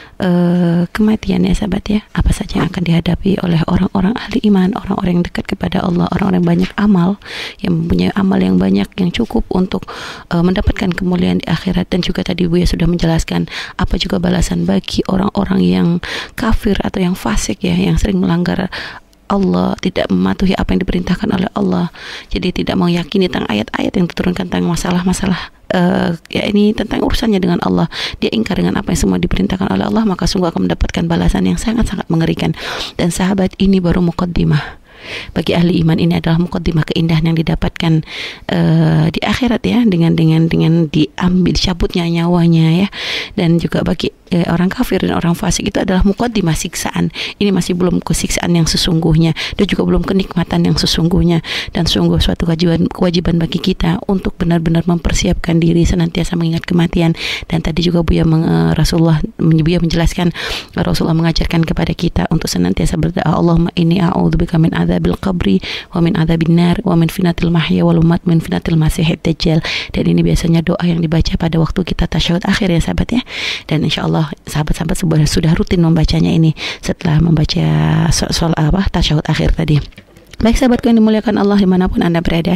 Uh, kematian ya sahabat ya, apa saja yang akan dihadapi oleh orang-orang ahli iman, orang-orang yang dekat kepada Allah, orang-orang yang banyak amal, yang mempunyai amal yang banyak, yang cukup untuk uh, mendapatkan kemuliaan di akhirat. Dan juga tadi Bu ya sudah menjelaskan apa juga balasan bagi orang-orang yang kafir atau yang fasik ya, yang sering melanggar Allah, tidak mematuhi apa yang diperintahkan oleh Allah, jadi tidak meyakini tentang ayat-ayat yang diturunkan tentang masalah-masalah Uh, ya ini tentang urusannya dengan Allah, dia ingkar dengan apa yang semua diperintahkan oleh Allah, maka sungguh akan mendapatkan balasan yang sangat-sangat mengerikan. Dan sahabat, ini baru muqaddimah. Bagi ahli iman ini adalah muqaddimah keindahan yang didapatkan uh, di akhirat ya, dengan dengan dengan diambil dicabutnya nyawanya ya. Dan juga bagi eh, orang kafir dan orang fasik itu adalah muqaddimah siksaan. Ini masih belum ke siksaan yang sesungguhnya, dan juga belum kenikmatan yang sesungguhnya. Dan sungguh suatu kewajiban kewajiban bagi kita untuk benar-benar mempersiapkan diri senantiasa mengingat kematian. Dan tadi juga Buya meng, uh, Rasulullah Buya menjelaskan, uh, Rasulullah mengajarkan kepada kita untuk senantiasa berdoa, Allahumma inni a'udzubika min adzabil qabri wa min adzabin nar wa min fitnatil mahya wal mamat min fitnatil masihid dajjal. Dan ini biasanya doa yang dibaca pada waktu kita tasyahud akhir ya sahabat ya. Dan insyaallah sahabat-sahabat sudah rutin membacanya ini setelah membaca soal apa tasyahud akhir tadi. Baik sahabatku yang dimuliakan Allah dimanapun Anda berada,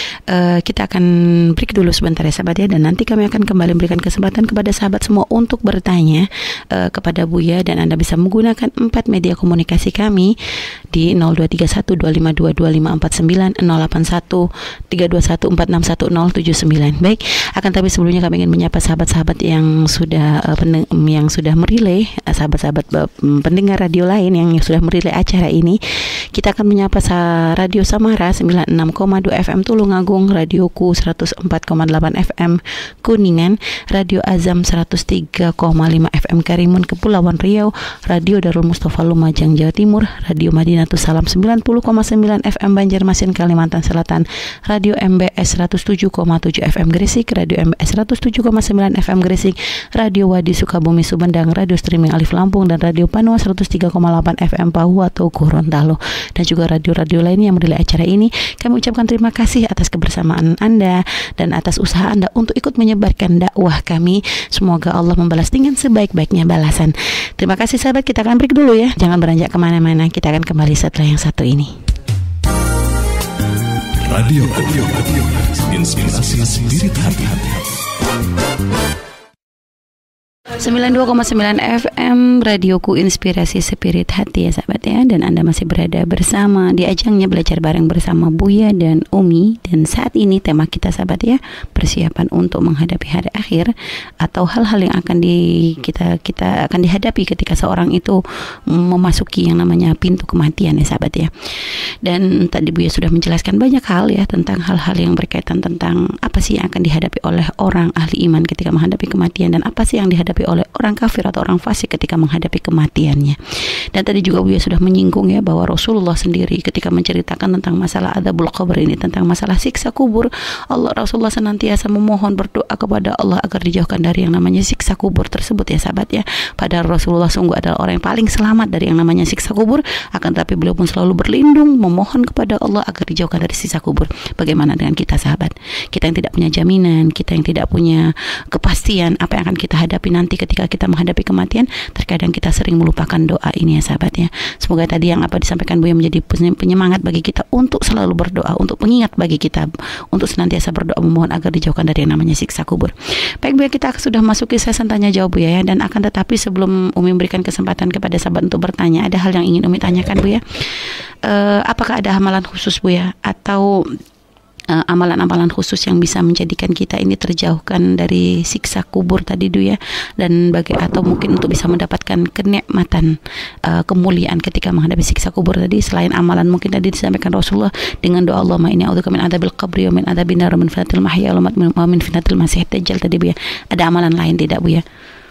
uh, kita akan break dulu sebentar ya sahabat ya, dan nanti kami akan kembali memberikan kesempatan kepada sahabat semua untuk bertanya uh, kepada Buya, dan Anda bisa menggunakan empat media komunikasi kami di nol dua tiga satu dua lima dua dua lima empat sembilan, nol delapan satu tiga dua satu empat enam satu nol tujuh sembilan. Baik, akan tapi sebelumnya kami ingin menyapa sahabat-sahabat yang sudah uh, pen- yang sudah merilai, uh, sahabat-sahabat uh, pendengar radio lain yang sudah merilai acara ini. Kita akan menyapa sahabat Radio Samara sembilan puluh enam koma dua F M Tulungagung, Radioku seratus empat koma delapan F M Kuningan, Radio Azam seratus tiga koma lima F M Karimun Kepulauan Riau, Radio Darul Mustafa Lumajang Jawa Timur, Radio Madinatus Salam sembilan puluh koma sembilan F M Banjarmasin Kalimantan Selatan, Radio M B S seratus tujuh koma tujuh F M Gresik, Radio M B S seratus tujuh koma sembilan F M Gresik, Radio Wadi Sukabumi Sumedang, Radio Streaming Alif Lampung, dan Radio Panua seratus tiga koma delapan F M Pahua atau Gorontalo, dan juga radio-radio lainnya yang merilai acara ini. Kami ucapkan terima kasih atas kebersamaan Anda dan atas usaha Anda untuk ikut menyebarkan dakwah kami. Semoga Allah membalas dengan sebaik-baiknya balasan. Terima kasih sahabat, kita akan break dulu ya. Jangan beranjak kemana-mana, kita akan kembali setelah yang satu ini. Radio Radio Radio Inspirasi Spirit Hati. sembilan puluh dua koma sembilan F M Radioku Inspirasi Spirit Hati ya sahabat ya. Dan Anda masih berada bersama di ajangnya belajar bareng bersama Buya dan Umi. Dan saat ini tema kita sahabat ya, persiapan untuk menghadapi hari akhir atau hal-hal yang akan di kita kita akan dihadapi ketika seorang itu memasuki yang namanya pintu kematian ya sahabat ya. Dan tadi Buya sudah menjelaskan banyak hal ya tentang hal-hal yang berkaitan tentang apa sih yang akan dihadapi oleh orang ahli iman ketika menghadapi kematian, dan apa sih yang dihadapi oleh orang kafir atau orang fasik ketika menghadapi kematiannya. Dan tadi juga Buya sudah menyinggung ya bahwa Rasulullah sendiri ketika menceritakan tentang masalah adzabul qabr ini, tentang masalah siksa kubur, Allah Rasulullah senantiasa memohon berdoa kepada Allah agar dijauhkan dari yang namanya siksa kubur tersebut ya sahabat ya. Padahal Rasulullah sungguh adalah orang yang paling selamat dari yang namanya siksa kubur, akan tapi beliau pun selalu berlindung memohon kepada Allah agar dijauhkan dari siksa kubur. Bagaimana dengan kita sahabat? Kita yang tidak punya jaminan, kita yang tidak punya kepastian apa yang akan kita hadapi nanti ketika kita menghadapi kematian, terkadang kita sering melupakan doa ini ya sahabat ya. Semoga tadi yang apa disampaikan Buya menjadi penyemangat bagi kita untuk selalu berdoa, untuk pengingat bagi kita untuk senantiasa berdoa memohon agar dijauhkan dari yang namanya siksa kubur. Baik Buya, kita sudah masuki sesi tanya jawab Buya ya, dan akan tetapi sebelum Umi memberikan kesempatan kepada sahabat untuk bertanya, ada hal yang ingin Umi tanyakan Buya. Uh, apakah ada amalan khusus Buya atau Uh, amalan-amalan khusus yang bisa menjadikan kita ini terjauhkan dari siksa kubur tadi du ya, dan bagi atau mungkin untuk bisa mendapatkan kenikmatan uh, kemuliaan ketika menghadapi siksa kubur tadi, selain amalan mungkin tadi disampaikan Rasulullah dengan doa Allahumma inni a'udzubika min adzabil qabri wa min adzabin nar wa min fitnatil mahya wal mamat wa min fitnatil masiihid dajjal tadi Bu ya. Ada amalan lain tidak Bu ya?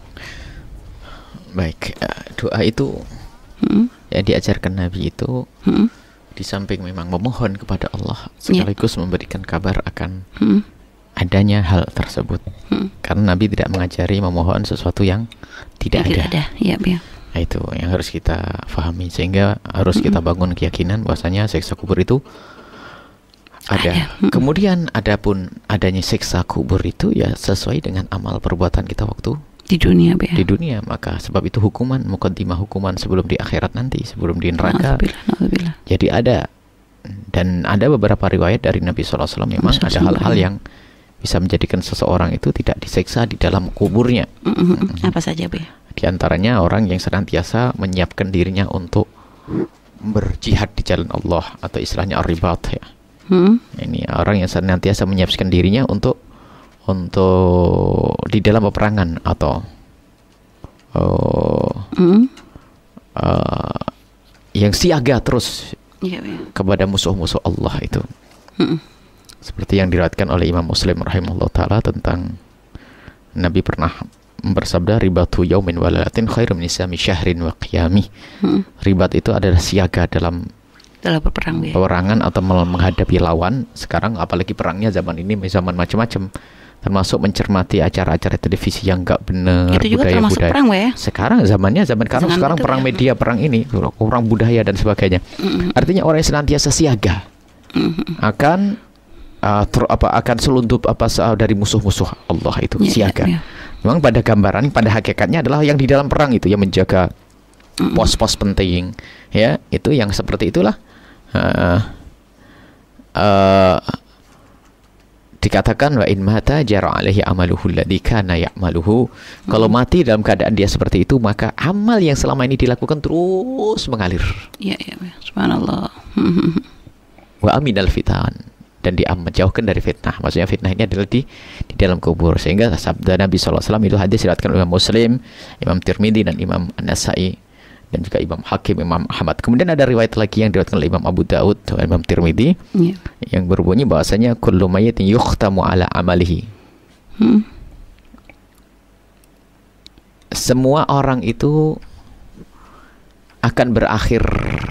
Baik, uh, doa itu hmm? yang diajarkan Nabi itu hmm? di samping memang memohon kepada Allah, sekaligus yeah. memberikan kabar akan hmm. adanya hal tersebut. Hmm. Karena Nabi tidak mengajari memohon sesuatu yang tidak yang ada. Tidak ada. Ya, ya. Nah, itu yang harus kita pahami, sehingga harus hmm. kita bangun keyakinan bahwasanya siksa kubur itu ada. ada. Hmm. Kemudian adapun adanya siksa kubur itu ya sesuai dengan amal perbuatan kita waktu di dunia ya. Di dunia, maka sebab itu hukuman muqaddimah, hukuman sebelum di akhirat nanti, sebelum di neraka. Na'udzubillah, na'udzubillah. Jadi ada, dan ada beberapa riwayat dari Nabi shallallahu alaihi wasallam memang ada hal-hal yang bisa menjadikan seseorang itu tidak disiksa di dalam kuburnya. Mm-hmm. Mm-hmm. Apa saja Bu? Di antaranya orang yang senantiasa menyiapkan dirinya untuk berjihad di jalan Allah, atau istilahnya ar-ribat ya. Hmm. Ini orang yang senantiasa menyiapkan dirinya untuk untuk di dalam peperangan atau uh, mm. uh, yang siaga terus yeah, yeah. kepada musuh-musuh Allah itu. Mm. Seperti yang diriwayatkan oleh Imam Muslim rahimahullah ta'ala tentang Nabi pernah bersabda, ribatu yaumin walalatin khairum min siyami syahrin wa qiyami. Mm. Ribat itu adalah siaga dalam dalam perang, ya. peperangan atau menghadapi lawan. Sekarang apalagi perangnya zaman ini zaman macam-macam, termasuk mencermati acara-acara televisi yang enggak benar, budaya-budaya. Perang, ya? Sekarang zamannya zaman sekarang sekarang perang ya. media, perang ini, perang budaya dan sebagainya. Mm-hmm. Artinya orang yang senantiasa siaga mm-hmm. akan uh, ter, apa akan selundup apa dari musuh-musuh Allah itu, yeah, siaga. Yeah, yeah. Memang pada gambaran, pada hakikatnya adalah yang di dalam perang itu yang menjaga mm-hmm. pos-pos penting, ya, itu yang seperti itulah. Uh, uh, dikatakan wa in mata jara alaihi amaluhu alladhi kana ya'maluhu. Hmm. Kalau mati dalam keadaan dia seperti itu, maka amal yang selama ini dilakukan terus mengalir. Ya, ya, ya. Subhanallah. Wa aminal fitan, dan dijauhkan dari fitnah. Maksudnya fitnah ini adalah di di dalam kubur. Sehingga sabda Nabi sallallahu alaihi wasallam itu hadis diriwayatkan oleh Imam Muslim, Imam Tirmidzi dan Imam An-Nasa'i, dan juga Imam Hakim, Imam Ahmad. Kemudian ada riwayat lagi yang diriwayatkan oleh Imam Abu Daud, Imam Tirmidzi, yeah. yang berbunyi bahwasanya kullu mayyitin yukhtamu ala amalihi. Hmm. Semua orang itu akan berakhir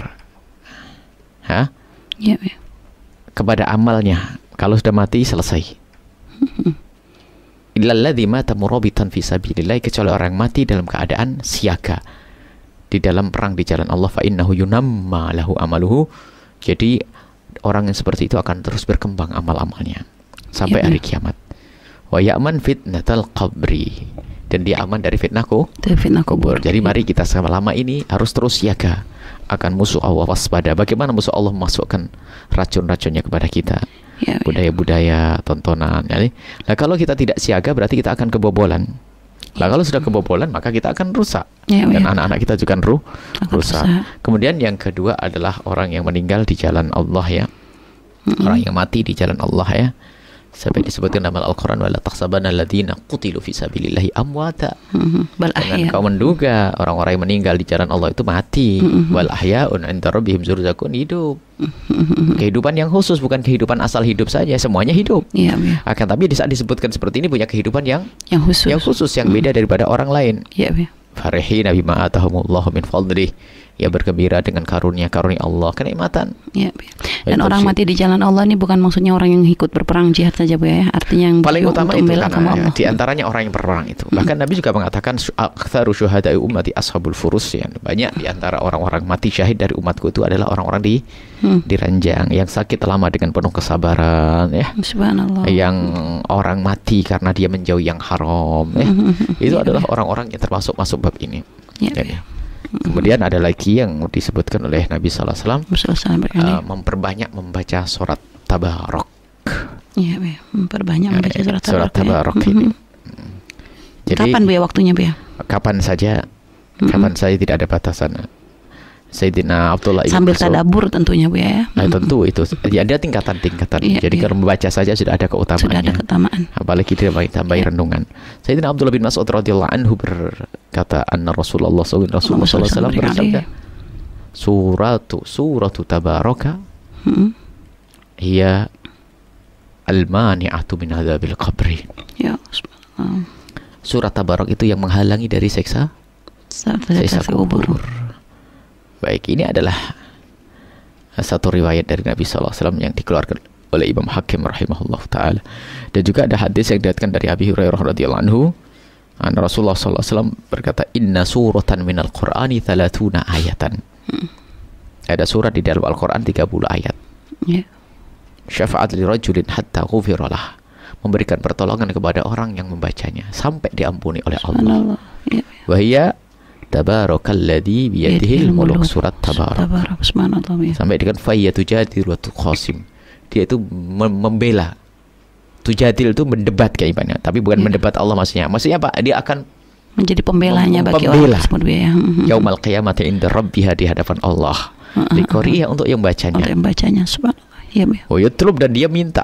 ha? Yeah, yeah. kepada amalnya. Kalau sudah mati selesai. Hmm. Illal ladzi mata murabitan fi sabilillah, kecuali orang mati dalam keadaan siaga di dalam perang di jalan Allah, fa innahu yunamma lahu amaluhu. Jadi orang yang seperti itu akan terus berkembang amal-amalnya sampai ya, hari kiamat. Wa ya'man fitnatal qabri, dan dia aman dari fitnahku fitnah kubur. Jadi mari kita selama ini harus terus siaga akan musuh Allah, waspada. Bagaimana musuh Allah memasukkan racun-racunnya kepada kita, budaya-budaya, tontonan. Nah, kalau kita tidak siaga berarti kita akan kebobolan. Nah, kalau sudah kebobolan maka kita akan rusak. Ya, Dan ya. anak-anak kita juga ru Akan rusak. rusak. Kemudian yang kedua adalah orang yang meninggal di jalan Allah ya. Mm-mm. Orang yang mati di jalan Allah ya. Sampai disebutkan dalam Al-Qur'an wala tahsabanna alladziina qutilu fi sabilillahi amwata. Mhm. Bal Jangan ahya. kau menduga orang-orang yang meninggal di jalan Allah itu mati. Mm-mm. Wal ahya'un 'inda rabbihim yurzaqun, hidup. Mhm. Kehidupan yang khusus, bukan kehidupan asal hidup saja, semuanya hidup. Iya, ya. Akan tapi di saat disebutkan seperti ini punya kehidupan yang Yang khusus. yang khusus, yang beda daripada orang lain. Iya, ya. Farihina bima atahumullahu min fadlih. Ya bergembira dengan karunia-karunia Allah, kenikmatan. Iya, ya. Dan Itu orang sih. mati di jalan Allah ini bukan maksudnya orang yang ikut berperang jihad saja, Bu ya. Artinya yang Paling berjuang utama untuk itu membela agama karena Allah. di antaranya orang yang berperang itu. Bahkan Nabi juga mengatakan aktsaru syuhada'i ummati ashabul furus, ya. Banyak di antara orang-orang mati syahid dari umatku itu adalah orang-orang di Hmm. di ranjang yang sakit lama dengan penuh kesabaran ya. Subhanallah. Yang orang mati karena dia menjauhi yang haram ya. Itu Iya, adalah ya. orang-orang yang termasuk masuk bab ini. Iya, Ya, ya. ya. Kemudian ada lagi yang disebutkan oleh Nabi sallallahu alaihi wasallam, Berselesai berkali. uh, memperbanyak membaca surat Tabarok. Iya, Bu ya. Memperbanyak membaca Eh, surat surat Tabarok. Tabarok ya. ini. Mhm. Jadi Kapan, Bu ya, waktunya, Bu ya? kapan saja, Mhm. kapan saja tidak ada batasan. Sayyidina Abdullah ibn Sambil Mas'ud, tadabbur tentunya, Bu ya. nah, Mhm. tentu itu ya, ada tingkatan-tingkatan. Iya, Jadi iya. kalau membaca saja sudah ada keutamaannya. Sudah ada keutamaan. Apalagi dia tambahi Ya. renungan. Sayyidina Abdullah bin Mas'ud radhiyallahu anhu berkata, anna Rasulullah sallallahu alaihi wasallam bersabda, suratu suratu tabaraka Mhm. hiya al-mani'atu min adzabil qabri. Ya, subhanallah. Surat Tabarok itu yang menghalangi dari siksa Sampai siksa kasih kubur. kubur. Baik, ini adalah satu riwayat dari Nabi sallallahu alaihi wasallam yang dikeluarkan oleh Imam Hakim rahimahullah taala. Dan juga ada hadis yang diriwayatkan dari Abi Hurairah radhiyallahu anhu, an Rasulullah sallallahu alaihi wasallam berkata, inna suratan minal Qur'ani thalathuna ayatan. Hmm. Ada surat di dalam Al-Qur'an tiga puluh ayat. Ya. Syafa'at li rajulin hatta ghufira lah. Memberikan pertolongan kepada orang yang membacanya sampai diampuni oleh Allah. Subhanallah. Ya. Wa hiya tabarakalladzi biyadihil muluk, surat Tabarak. Tabarak. Subhanallah. Ya. Sampai dengan fayyatujadil wa tuqasim. Dia itu mem- membela. Tujadil itu mendebat kaitannya, tapi bukan Ya. mendebat Allah maksudnya. Maksudnya apa? Dia akan Menjadi pembelanya Mem- bagi pembela. orang tersebut, Bu ya. Mhm. yaumal qiyamati inda rabbiha, di hadapan Allah. Mhm. Liqoriya, untuk yang Untuk bacanya. yang bacanya. Subhanallah. Ya, Bu ya. Wa yatlub, dan dia minta.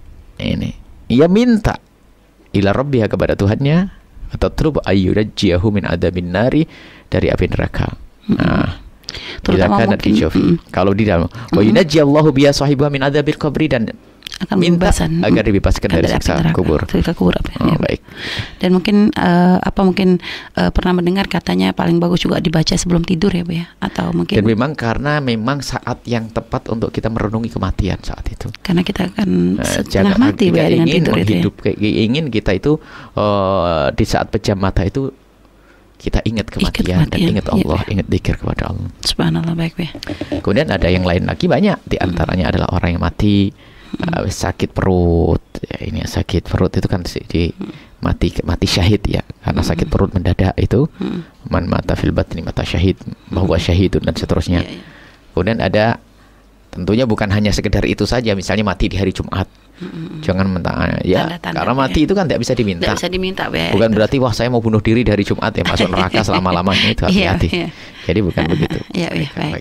Ini. Ia minta ila rabbiha, kepada Tuhannya, atau trub ayyurajjiyahu min adabin nari, dari api neraka. Nah, Terutama Bila kanat mungkin, fi jawfi. mm, Kalau di dalam wa yunajjiyallahu biya sahibuha min adzabil qabri, dan akan minta pembebasan, agar dibebaskan dari api siksa neraka, kubur. siksa kubur apa ya. Oh, baik. Dan mungkin eh, apa mungkin eh, pernah mendengar katanya paling bagus juga dibaca sebelum tidur ya, Bu ya, atau mungkin Dan memang karena memang saat yang tepat untuk kita merenungi kematian saat itu. karena kita akan Nah, setelah jangan- mati, Bu kita ya, dengan ingin tidur itu ya. menghidup- ingin kita itu eh, di saat pejam mata itu kita ingat kematian, dan kematian, ingat iya, Allah, iya. ingat dzikir kepada Allah. Subhanallah, baik, Bu ya. Kemudian ada yang lain lagi banyak, di antaranya adalah orang yang mati uh, sakit perut. Ya, ini sakit perut itu kan si- di mati mati syahid ya, karena sakit perut mendadak itu. Hmm. Man mata fil batni mata syahid, bahwa syahidun, dan seterusnya. Iya, iya. Kemudian ada, tentunya bukan hanya sekedar itu saja, misalnya mati di hari Jumat. Mm-mm. Jangan mentah ya, Tanda-tanda, karena ya. mati itu kan tidak bisa diminta. Nggak bisa diminta, Bu ya. Bukan itu. berarti wah saya mau bunuh diri dari Jumat ya, masuk neraka selama-lamanya, itu Iya, hati-hati. iya. Jadi bukan begitu. Iya, iya, Baik. baik.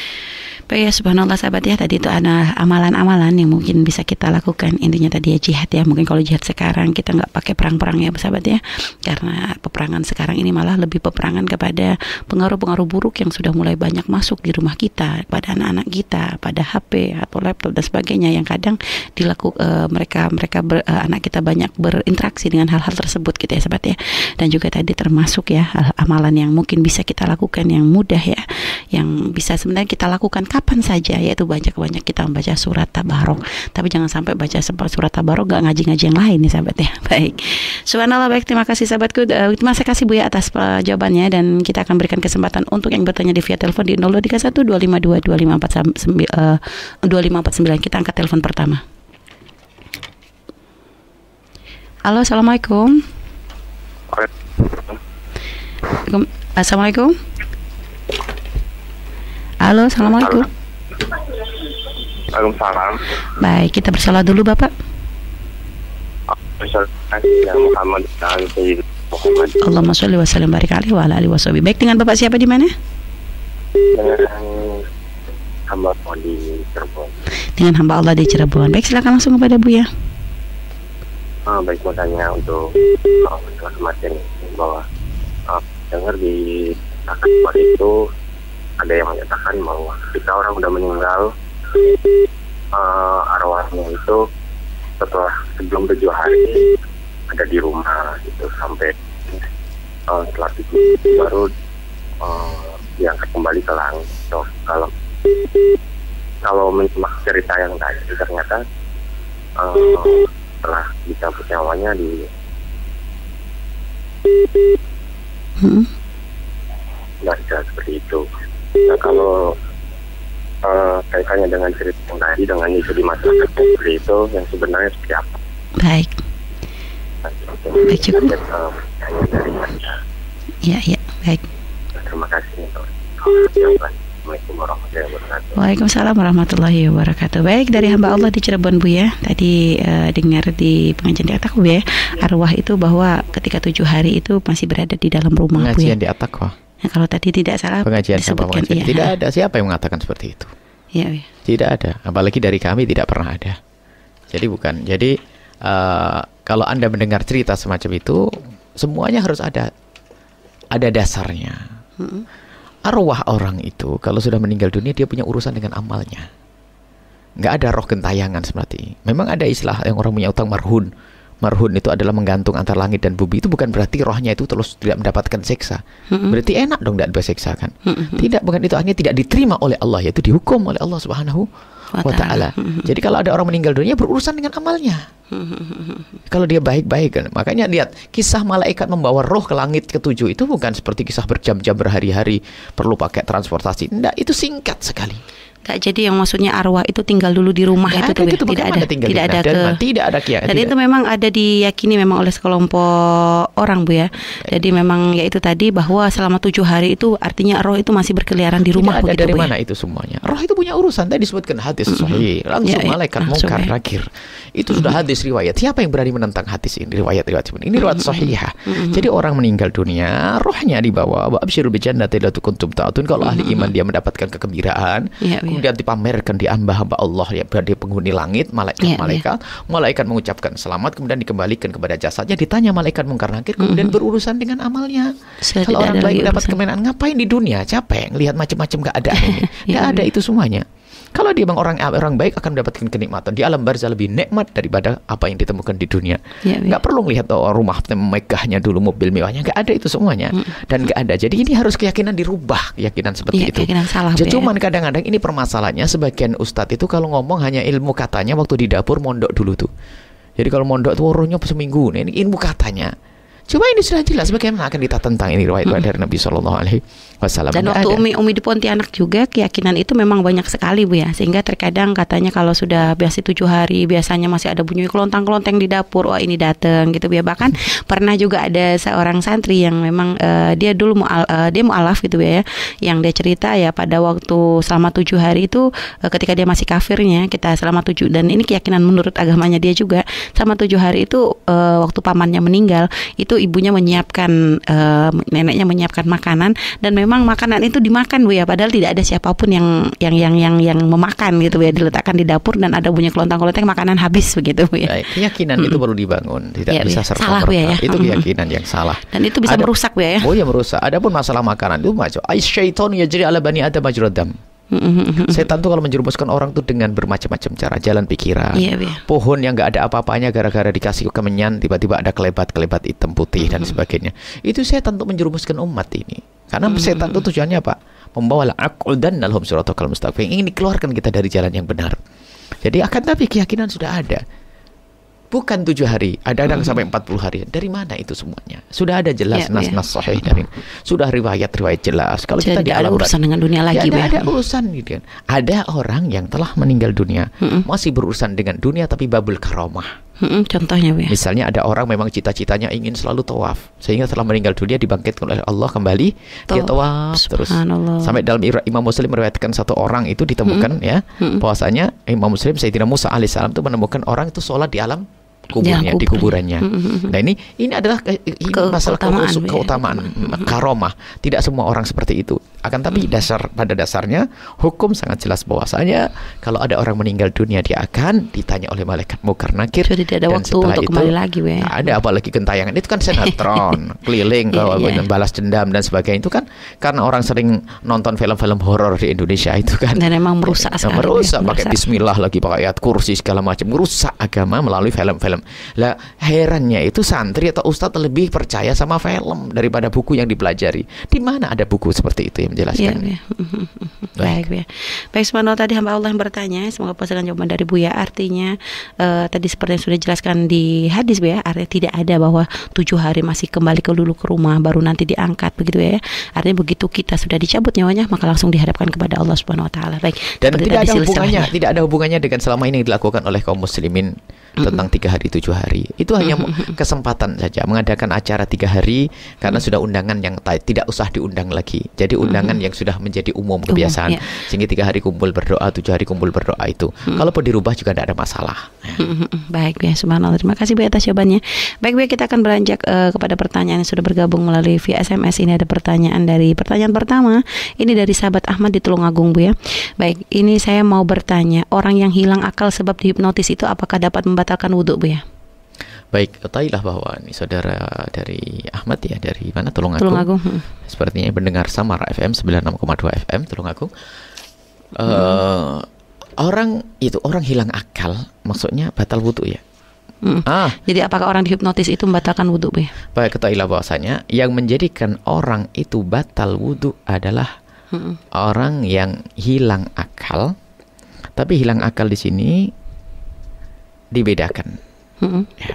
Baik ya, subhanallah sahabat ya, tadi itu ada amalan-amalan yang mungkin bisa kita lakukan. Intinya tadi ya jihad ya. Mungkin kalau jihad sakarang kita nggak pakai perang-perang ya sahabat ya, karena peperangan sekarang ini malah lebih peperangan kepada pengaruh-pengaruh buruk yang sudah mulai banyak masuk di rumah kita, pada anak-anak kita, pada H P atau laptop dan sebagainya, yang kadang dilakukan uh, mereka mereka ber, uh, anak kita banyak berinteraksi dengan hal-hal tersebut gitu ya sahabat ya. Dan juga tadi termasuk ya hal amalan yang mungkin bisa kita lakukan yang mudah ya, yang bisa sebenarnya kita lakukan kapan saja, yaitu banyak-banyak kita membaca surat Tabarok. Tapi jangan sampai baca surat Tabarok gak ngaji-ngaji yang lain nih sahabat ya. Baik, subhanallah, baik, terima kasih sahabatku. Uh, terima kasih Bu ya atas uh, jawabannya, dan kita akan berikan kesempatan untuk yang bertanya di via telepon di nol dua tiga satu dua lima dua dua lima empat sembilan. Kita angkat telepon pertama. Halo, assalamualaikum. Assalamualaikum. Halo, assalamualaikum. Waalaikumsalam. Baik, kita bersalah dulu Bapak. Misalnya yang Muhammad dan Sayyid Muhammad. Allahumma sholli wa sallim barik alaihi wa ala alihi washabihi. Baik, dengan Bapak siapa di mana? Dengan hamba Allah di Cirebon. Dengan hamba Allah di Cirebon. Baik, silakan langsung kepada Buya. Ah, baik, mau tanya untuk uh, masalah kematian ini, bahwa uh, dengar di akad itu ada yang menyatakan bahwa ketika orang udah meninggal, uh, arwahnya itu setelah sebelum tujuh hari ada di rumah gitu sampai uh, setelah itu baru uh, diangkat kembali ke langit. So, kalau kalau menyimak cerita yang tadi ternyata uh, setelah dicabut nyawanya di Hmm. nggak bisa seperti itu. Nah, kalau uh, kaitannya dengan cerita yang tadi dengan isu di masyarakat seperti itu, yang sebenarnya seperti apa? Baik. Nah, itu Baik, cukup. uh, hanya dari saya. Ya, ya, baik. Terima kasih untuk jawaban. Assalamualaikum warahmatullahi wabarakatuh. Waalaikumsalam warahmatullahi wabarakatuh. Baik, dari hamba Allah di Cirebon Bu ya. Tadi uh, dengar di pengajian di Atak Bu ya, arwah itu bahwa ketika tujuh hari itu masih berada di dalam rumah Bu ya. Pengajian di Atak, wah. Nah, kalau tadi tidak salah Pengajian sama disebutkan pengajian. iya. Tidak ada siapa yang mengatakan seperti itu. Iya, iya. Tidak ada, apalagi dari kami tidak pernah ada. Jadi bukan. Jadi uh, kalau Anda mendengar cerita semacam itu, semuanya harus ada ada dasarnya. Mm-mm. Arwah orang itu kalau sudah meninggal dunia dia punya urusan dengan amalnya. Nggak ada roh gentayangan seperti. Memang ada istilah yang orang punya utang marhun. Marhun itu adalah menggantung antara langit dan bumi. Itu bukan berarti rohnya itu terus tidak mendapatkan siksa. Mm-mm. Berarti enak dong tidak bersiksa kan? Mm-mm. Tidak, bukan itu, hanya tidak diterima oleh Allah, yaitu dihukum oleh Allah Subhanahu wa taala. Jadi kalau ada orang meninggal dunia berurusan dengan amalnya. Kalau dia baik-baik kan. Makanya lihat kisah malaikat membawa roh ke langit ketujuh itu bukan seperti kisah berjam-jam berhari-hari perlu pakai transportasi. Tidak, itu singkat sekali. Gak jadi yang maksudnya arwah itu tinggal dulu di rumah Nggak itu ada tuh gitu, tidak ada, bagaimana tinggal tidak di- ada dan ke tidak ada kia- dan tidak. itu memang ada diyakini memang oleh sekelompok orang Bu ya. Jadi memang ya itu tadi bahwa selama tujuh hari itu artinya roh itu masih berkeliaran di rumah Tidak ada begitu dari Bu ya. mana itu semuanya. Roh itu punya urusan. Tadi disebutkan hadis sahih. Langsung Ya, ya. malaikat Langsung, mungkar ya. nakir. Itu sudah hadis riwayat. Siapa yang berani menentang hadis ini? Riwayat-riwayat seperti ini. Ini riwayat sahihah. Jadi orang meninggal dunia, rohnya dibawa. Wa absyirul bi jannati allati kuntum ta'tun. Kalau ahli iman dia mendapatkan kegembiraan, Ya, ya. kemudian dipamerkan di hamba-hamba Allah yang berada di penghuni langit, malaikat-malaikat. Malaikat mengucapkan selamat, kemudian dikembalikan kepada jasadnya. Ditanya malaikat mungkar nakir, kemudian berurusan dengan amalnya. Sudah Kalau tidak orang ada baik lagi dapat urusan. kemenangan, ngapain di dunia? Capek ngelihat macam-macam keadaan ini. Nggak Ya, ada ya. itu semuanya. Kalau dia bang orang orang baik akan mendapatkan kenikmatan di alam barzah lebih nikmat daripada apa yang ditemukan di dunia. Ya, ya. Nggak perlu melihat oh, rumah megahnya dulu, mobil mewahnya, nggak ada itu semuanya. Dan nggak ada. Jadi ini harus keyakinan dirubah, keyakinan seperti Iya, itu. keyakinan salah, Bu, Jadi ya. cuman kadang-kadang ini permasalahannya sebagian ustadz itu kalau ngomong hanya ilmu katanya waktu di dapur mondok dulu tuh. Jadi kalau mondok tuh warungnya seminggu, nah, ini ilmu katanya. Cuma ini sudah jelas bagaimana akan kita tentang ini riwayat dari Nabi Shallallahu Alaihi Wasallam. Dan Nggak waktu ada. Umi Umi di Pontianak juga keyakinan itu memang banyak sekali Bu ya. Sehingga terkadang katanya kalau sudah biasa tujuh hari biasanya masih ada bunyi kelontang-kelontang di dapur. Wah ini datang gitu ya. Bahkan pernah juga ada seorang santri yang memang eh, dia dulu mual, eh, dia mualaf gitu ya. Yang dia cerita ya pada waktu selama tujuh hari itu eh, ketika dia masih kafirnya kita selama tujuh dan ini keyakinan menurut agamanya dia juga selama tujuh hari itu eh, waktu pamannya meninggal itu ibunya menyiapkan eh, neneknya menyiapkan makanan dan memang makanan itu dimakan Bu ya padahal tidak ada siapapun yang yang yang yang yang memakan gitu ya diletakkan di dapur dan ada bunyi kelontang-kelontang makanan habis begitu Bu ya. Baik, keyakinan itu perlu dibangun, tidak Ya, bisa ya. serta Salah, Bu, ya, ya. Itu Mm-mm. keyakinan yang salah. Dan itu bisa Ada- merusak Bu ya. Oh ya merusak. Adapun masalah makanan itu macam syaitan yajri ala bani adam majrad dam. Setan tuh kalau menjerumuskan orang tuh dengan bermacam-macam cara, jalan pikiran. Iya, Bu ya. Pohon yang nggak ada apa-apanya gara-gara dikasih kemenyan tiba-tiba ada kelebat-kelebat hitam putih dan sebagainya. Itu setan untuk menjerumuskan umat ini. Karena setan itu tujuannya apa? Membawa la'aqudan lahum siratal mustaqim. Ingin dikeluarkan kita dari jalan yang benar. Jadi akan tapi keyakinan sudah ada. Bukan tujuh hari, ada yang sampai empat puluh hari. Dari mana itu semuanya? Sudah ada jelas Ya, Bu, ya. nas-nas sahih dari sudah riwayat-riwayat jelas. Kalau Jadi kita di tidak ada alam urusan bar- dengan dunia lagi, Ya, Bu ada, ya. ada urusan gitu kan. Ada orang yang telah meninggal dunia masih berurusan dengan dunia tapi babul karomah. Mm-mm, contohnya Bu ya. Misalnya ada orang memang cita-citanya ingin selalu tawaf, sehingga setelah meninggal dunia dibangkitkan oleh Allah kembali dia tawaf terus. Subhanallah. Sampai dalam ira- Imam Muslim meriwayatkan satu orang itu ditemukan ya, bahwasanya Imam Muslim Sayyidina Musa alaihissalam itu menemukan orang itu sholat di alam kuburnya, kubur. di kuburannya. Mm-hmm. Nah ini ini adalah ini Ke, masalah keutamaan, keutamaan, keutamaan mm-hmm. karomah. Tidak semua orang seperti itu. Akan tapi mm-hmm. dasar pada dasarnya hukum sangat jelas bahwasanya kalau ada orang meninggal dunia dia akan ditanya oleh malaikat Munkar Nakir. Sudah tidak ada dan waktu setelah untuk itu, kembali lagi, we. Ada apalagi gentayangan itu kan sinetron, keliling yeah, kalau yeah. balas dendam dan sebagainya itu kan karena orang sering nonton film-film horor di Indonesia itu kan. Dan memang merusak Nah, sekali. merusak ya, pakai bismillah lagi pakai ayat kursi segala macam, merusak agama melalui film-film. Lah herannya itu santri atau ustadz lebih percaya sama film daripada buku yang dipelajari. Di mana ada buku seperti itu yang menjelaskan? Ya, ya. Baik, ya. Baik, subhanallah, tadi hamba Allah yang bertanya, semoga puas dengan jawaban dari Buya. Artinya uh, tadi seperti yang sudah dijelaskan di hadis, ya, artinya tidak ada bahwa tujuh hari masih kembali ke dulu ke rumah baru nanti diangkat begitu ya. Artinya begitu kita sudah dicabut nyawanya maka langsung dihadapkan kepada Allah Subhanahu wa taala. Baik. Dan tidak ada hubungannya, tidak ada hubungannya dengan selama ini yang dilakukan oleh kaum muslimin tentang tiga hari tujuh hari. Itu hanya kesempatan saja mengadakan acara tiga hari karena sudah undangan yang tidak usah diundang lagi. Jadi undangan yang sudah menjadi umum kebiasaan. Umum, ya. Sehingga tiga hari kumpul berdoa, tujuh hari kumpul berdoa itu. Kalaupun dirubah juga tidak ada masalah. Baik, ya, subhanallah. Terima kasih Bu atas jawabannya. Baik, Bu, kita akan beranjak uh, kepada pertanyaan yang sudah bergabung melalui via S M S. Ini ada pertanyaan dari pertanyaan pertama. Ini dari sahabat Ahmad di Tulungagung, Bu ya. Baik, ini saya mau bertanya, orang yang hilang akal sebab dihipnotis itu apakah dapat membatalkan wudhu, Bu ya? Baik, ketahuilah bahwa ini saudara dari Ahmad ya, dari mana? Tulungagung. Tulungagung. Hmm. Sepertinya mendengar Samara F M sembilan puluh enam koma dua F M Tulungagung. Uh, hmm. Orang itu orang hilang akal, maksudnya batal wudhu ya. Hmm. Ah. Jadi apakah orang dihipnotis itu membatalkan wudhu, Bu ya? Baik, ketahuilah bahwasanya yang menjadikan orang itu batal wudhu adalah hmm. orang yang hilang akal. Tapi hilang akal di sini dibedakan. Hmm. Ya.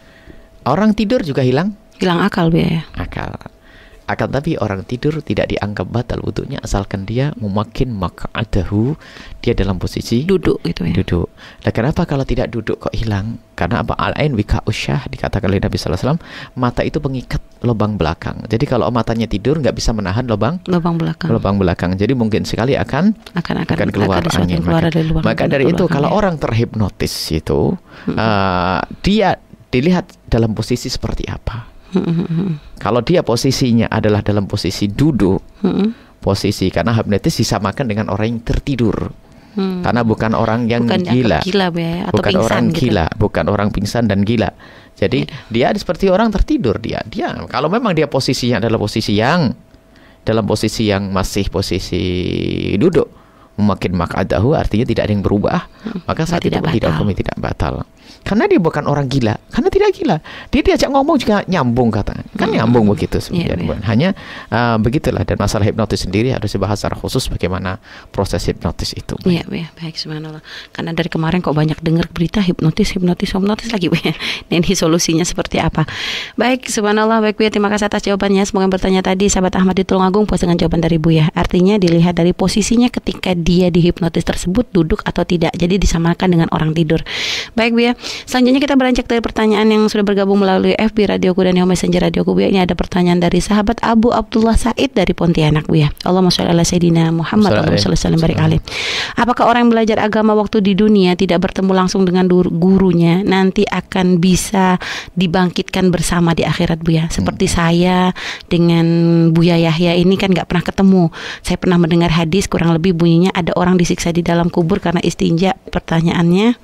Orang tidur juga hilang hilang akal, Bu ya. Akal. Akan tapi orang tidur tidak dianggap batal wudunya asalkan dia memakin maq'adahu, dia dalam posisi duduk gitu ya. Duduk. Nah, kenapa kalau tidak duduk kok hilang? Karena apa? Al-ain wika'usyah, dikatakan oleh Nabi sallallahu alaihi wasallam, mata itu pengikat lubang belakang. Jadi kalau matanya tidur nggak bisa menahan lubang lubang belakang. Lubang belakang. Jadi mungkin sekali akan akan akan, akan keluar akan angin. Keluar maka dari lubang, maka dari itu kalau ya. orang terhipnotis itu hmm. uh, dia dilihat dalam posisi seperti apa. Hmm. Kalau dia posisinya adalah dalam posisi duduk, hmm. posisi karena hipnotis disamakan dengan orang yang tertidur. Hmm. Karena bukan orang yang bukan gila, gila ya, atau bukan pingsan, orang gitu. gila, bukan orang pingsan dan gila. Jadi yeah. dia seperti orang tertidur dia. Dia kalau memang dia posisinya adalah posisi yang dalam posisi yang masih posisi duduk, makin maq'adahu artinya tidak ada yang berubah, hmm. maka saat itu tidak hukumnya tidak batal. Karena dia bukan orang gila, karena tidak gila. Dia diajak ngomong juga nyambung katanya. Kan hmm. nyambung begitu sebenarnya. Yeah, yeah. Hanya uh, begitulah, dan masalah hipnotis sendiri harus dibahas secara khusus bagaimana proses hipnotis itu. Iya, yeah, yeah. Baik, subhanallah. Karena dari kemarin kok banyak dengar berita hipnotis, hipnotis, hipnotis lagi, Bu. Ini solusinya seperti apa? Baik, subhanallah. Baik, Bu. Terima kasih atas jawabannya. Semoga yang bertanya tadi sahabat Ahmad di Tulungagung puas dengan jawaban dari Bu ya. Artinya dilihat dari posisinya ketika dia dihipnotis tersebut duduk atau tidak. Jadi disamakan dengan orang tidur. Baik, Bu ya. Selanjutnya kita beranjak dari pertanyaan yang sudah bergabung melalui F B Radioku dan Yahoo Messenger Radioku, Bu ya. Ini ada pertanyaan dari sahabat Abu Abdullah Said dari Pontianak, Bu ya. Allahumma sholli ala sayyidina Muhammad Allahumma sholli ala barik alaihi. Apakah orang yang belajar agama waktu di dunia tidak bertemu langsung dengan gurunya nanti akan bisa dibangkitkan bersama di akhirat, Bu ya? Seperti hmm. saya dengan Buya Yahya ini kan nggak pernah ketemu. Saya pernah mendengar hadis kurang lebih bunyinya ada orang disiksa di dalam kubur karena istinja. Pertanyaannya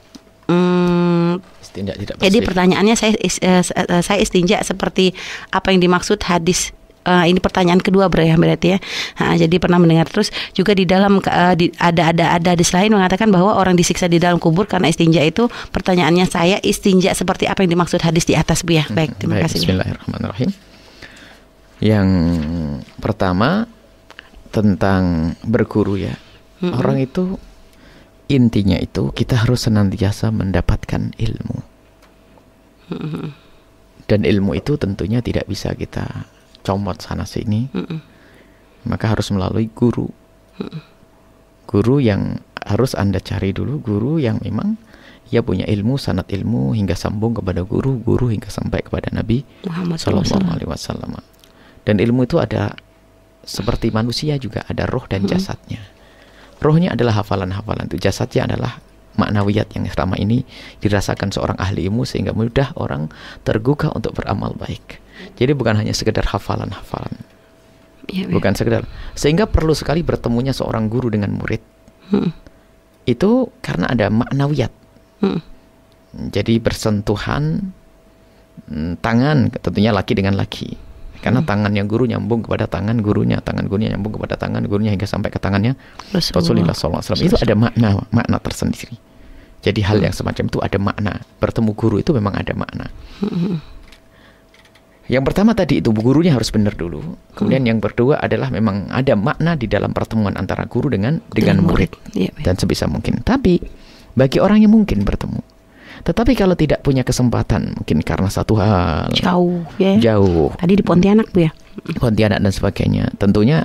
Hmm, istinja tidak jadi pertanyaannya saya uh, saya istinja seperti apa yang dimaksud hadis. Uh, ini pertanyaan kedua berarti ya. Nah, jadi pernah mendengar terus juga di dalam uh, di, ada ada ada hadis lain mengatakan bahwa orang disiksa di dalam kubur karena istinja itu. Pertanyaannya saya istinja seperti apa yang dimaksud hadis di atas, Bu ya. Baik, terima Baik, kasih. Bismillahirrahmanirrahim. Yang pertama tentang berguru ya. Mm-hmm. Orang itu intinya itu kita harus senantiasa mendapatkan ilmu. Mm-hmm. Dan ilmu itu tentunya tidak bisa kita comot sana sini. Mm-hmm. Maka harus melalui guru. Mm-hmm. Guru yang harus Anda cari dulu, guru yang memang ia punya ilmu, sanad ilmu hingga sambung kepada guru, guru hingga sampai kepada Nabi Muhammad sallallahu alaihi wasallam. Dan ilmu itu ada seperti manusia juga, ada roh dan jasadnya. Rohnya adalah hafalan-hafalan itu, jasadnya adalah maknawiyat yang selama ini dirasakan seorang ahli ilmu sehingga mudah orang tergugah untuk beramal baik. Jadi bukan hanya sekedar hafalan-hafalan. Ya, bukan sekedar. Sehingga perlu sekali bertemunya seorang guru dengan murid. Hmm. Itu karena ada maknawiyat. Hmm. Jadi bersentuhan hmm, tangan, tentunya laki dengan laki. Karena hmm. tangannya guru nyambung kepada tangan gurunya, tangan gurunya nyambung kepada tangan gurunya hingga sampai ke tangannya Rasulullah shallallahu alaihi wasallam. Itu ada makna, makna tersendiri. Jadi hal yang semacam itu ada makna. Bertemu guru itu memang ada makna. Hmm. Yang pertama tadi itu gurunya harus benar dulu. Kemudian hmm. yang kedua adalah memang ada makna di dalam pertemuan antara guru dengan dengan murid. Ya, ya. Dan sebisa mungkin. Tapi bagi orang yang mungkin bertemu. Tetapi kalau tidak punya kesempatan, mungkin karena satu hal jauh, ya. Jauh. Tadi di Pontianak, Bu ya. Pontianak dan sebagainya. Tentunya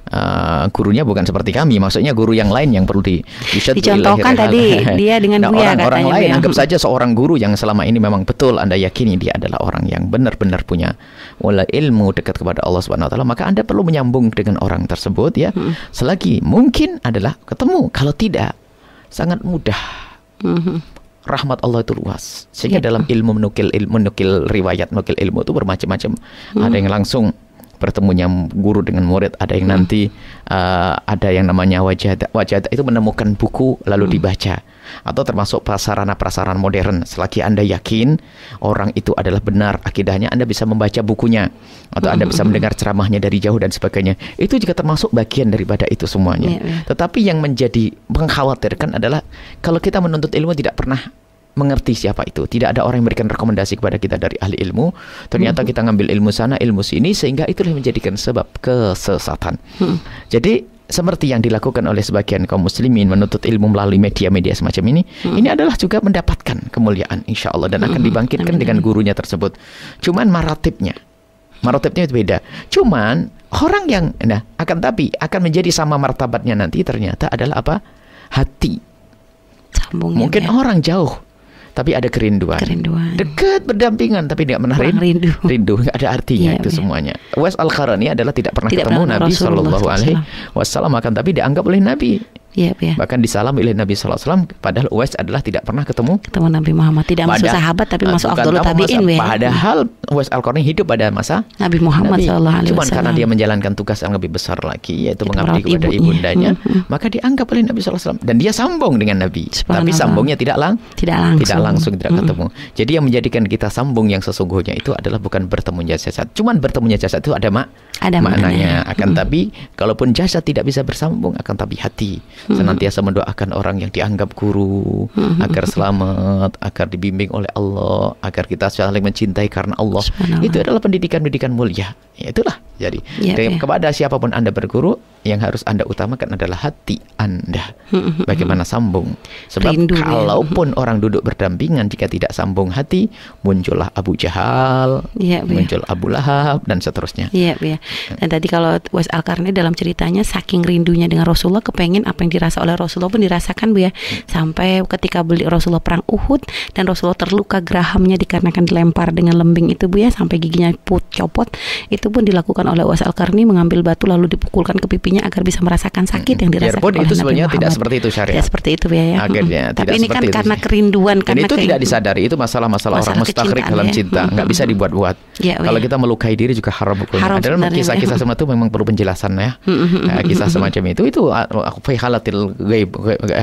uh, gurunya bukan seperti kami. Maksudnya guru yang lain yang perlu di dicontohkan tadi dia dengan nah, Buya orang, katanya. Orang lain ya. Anggap saja seorang guru yang selama ini memang betul Anda yakini dia adalah orang yang benar-benar punya wala ilmu dekat kepada Allah Subhanahu wa taala, maka Anda perlu menyambung dengan orang tersebut ya. Hmm. Selagi mungkin adalah ketemu. Kalau tidak sangat mudah. Hmm. Rahmat Allah itu luas. Sehingga ya. Dalam ilmu menukil ilmu menukil riwayat, menukil ilmu itu bermacam-macam. Hmm. Ada yang langsung bertemunya guru dengan murid, ada yang hmm. nanti uh, ada yang namanya wajadah. Wajadah itu menemukan buku lalu hmm. dibaca. Atau termasuk prasarana-prasarana modern. Selagi Anda yakin orang itu adalah benar akidahnya, Anda bisa membaca bukunya. Atau Anda bisa mendengar ceramahnya dari jauh dan sebagainya. Itu juga termasuk bagian daripada itu semuanya. Yeah, yeah. Tetapi yang menjadi mengkhawatirkan adalah kalau kita menuntut ilmu tidak pernah mengerti siapa itu. Tidak ada orang yang memberikan rekomendasi kepada kita dari ahli ilmu. Ternyata kita ngambil ilmu sana, ilmu sini, sehingga itulah yang menjadikan sebab kesesatan. Hmm. Jadi seperti yang dilakukan oleh sebagian kaum muslimin menuntut ilmu melalui media-media semacam ini, hmm. ini adalah juga mendapatkan kemuliaan insya Allah dan akan dibangkitkan hmm. dengan gurunya tersebut. Cuman maratibnya, maratibnya itu beda. Cuman orang yang, nah akan tapi akan menjadi sama martabatnya nanti ternyata adalah apa? Hati. Sambungnya, mungkin ya. Orang jauh, tapi ada kerinduan. Kerinduan. Dekat berdampingan tapi tidak pernah rindu. Rindu nggak ada artinya ya, itu ya. Semuanya. Uwais Al-Qarani adalah tidak pernah tidak ketemu pernah Nabi Shallallahu Alaihi Wasallam, akan tapi dianggap oleh Nabi. Ya, ya. Bahkan disalam oleh Nabi Sallallahu Alaihi Wasallam. Padahal Uwais adalah tidak pernah ketemu ketemu Nabi Muhammad. Tidak pada, masuk sahabat tapi uh, masuk afdhalul tabi'in. Padahal Uwais Al-Qarani hidup pada masa Nabi Muhammad Sallallahu Alaihi Wasallam. Cuman karena dia menjalankan tugas yang lebih besar lagi, yaitu mengabdi kepada ibundanya, hmm. maka dianggap oleh Nabi Sallallahu Alaihi Wasallam. Dan dia sambung dengan Nabi. Tapi sambungnya tidak lang tidak langsung, tidak langsung tidak hmm. ketemu. Jadi yang menjadikan kita sambung yang sesungguhnya itu adalah bukan bertemunya jasad. Cuman bertemunya jasad itu ada mak ada maknanya. Akan hmm. tapi kalaupun jasad tidak bisa bersambung, akan tapi hati hmm. senantiasa mendoakan orang yang dianggap guru hmm. agar selamat, agar dibimbing oleh Allah, agar kita saling mencintai karena Allah. Itu adalah pendidikan-pendidikan mulia. Ya, itulah. Jadi ya, ya. Kepada siapapun Anda berguru, yang harus Anda utamakan adalah hati Anda. Bagaimana sambung? Sebab rindu, kalaupun ya. Orang duduk berdampingan, jika tidak sambung hati, muncullah Abu Jahal, ya, muncul ya. Abu Lahab dan seterusnya. Iya, ya. Dan tadi kalau Uwais Al-Qarani dalam ceritanya saking rindunya dengan Rasulullah, kepengen apa yang dirasa oleh Rasulullah pun dirasakan, Bu ya. Hmm. Sampai ketika beli Rasulullah perang Uhud dan Rasulullah terluka gerahamnya dikarenakan dilempar dengan lembing itu, Bu ya, sampai giginya put copot, itu pun dilakukan oleh Uwais Al-Qarani, mengambil batu lalu dipukulkan ke pipinya agar bisa merasakan sakit hmm. yang dirasakan biarpun oleh itu Nabi sebenarnya Muhammad. Tidak seperti itu syariat. Tidak seperti itu ya. Akhirnya, hmm. Tapi ini kan itu. Karena kerinduan, dan karena itu tidak disadari, itu masalah-masalah orang mustakrik dalam ya. cinta, nggak hmm. bisa dibuat-buat. Ya, Kalau ya. Kita melukai diri juga haram hukumnya. Adalah kisah-kisah semua itu memang perlu penjelasan ya. Nah, kisah semacam itu itu fi halatil ghaib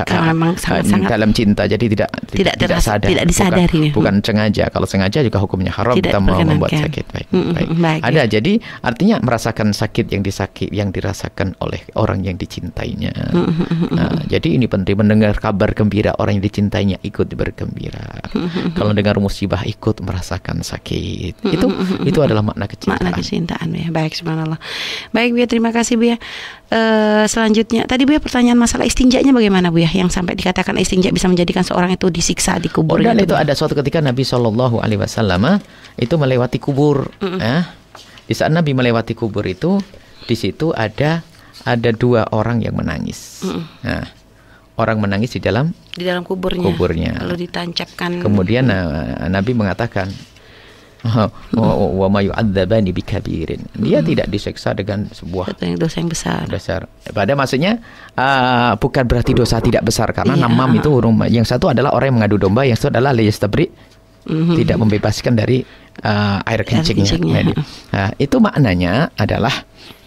dalam cinta, jadi tidak tidak, tidak sadar, tidak disadari. Bukan, bukan sengaja. Kalau sengaja juga hukumnya haram, tidak kita mau membuat sakit. Baik, baik. baik Ada ya. Jadi artinya merasakan sakit yang disakit yang dirasakan oleh orang yang dicintainya. Nah, jadi ini penting, mendengar kabar gembira orang yang dicintainya ikut bergembira. Kalau dengar musibah ikut merasakan sakit. Itu itu adalah makna kecintaan. Makna kecintaan ya. Baik, subhanallah. Baik, Bu ya, terima kasih, Bu ya. Uh, selanjutnya tadi, Bu ya, pertanyaan masalah istinjanya bagaimana, Bu ya, yang sampai dikatakan istinja bisa menjadikan seorang itu disiksa di kubur. Oh, dan itu, itu ada suatu ketika Nabi Shallallahu Alaihi Wasallam itu melewati kubur. Mm-hmm. eh? Di saat Nabi melewati kubur itu, di situ ada ada dua orang yang menangis. Mm-hmm. Nah, orang menangis di dalam di dalam kuburnya. Kuburnya. Lalu ditancapkan. Kemudian nah, Nabi mengatakan, wa ma yu'adzabani bikabirin. Dia hmm. tidak disiksa dengan sebuah dosa yang besar. Besar. Pada maksudnya uh, bukan berarti dosa tidak besar karena iya. namam itu rumah. Yang satu adalah orang yang mengadu domba, yang satu adalah liyastabri, hmm. tidak membebaskan dari uh, air kencingnya. Air kencingnya. Nah, itu maknanya adalah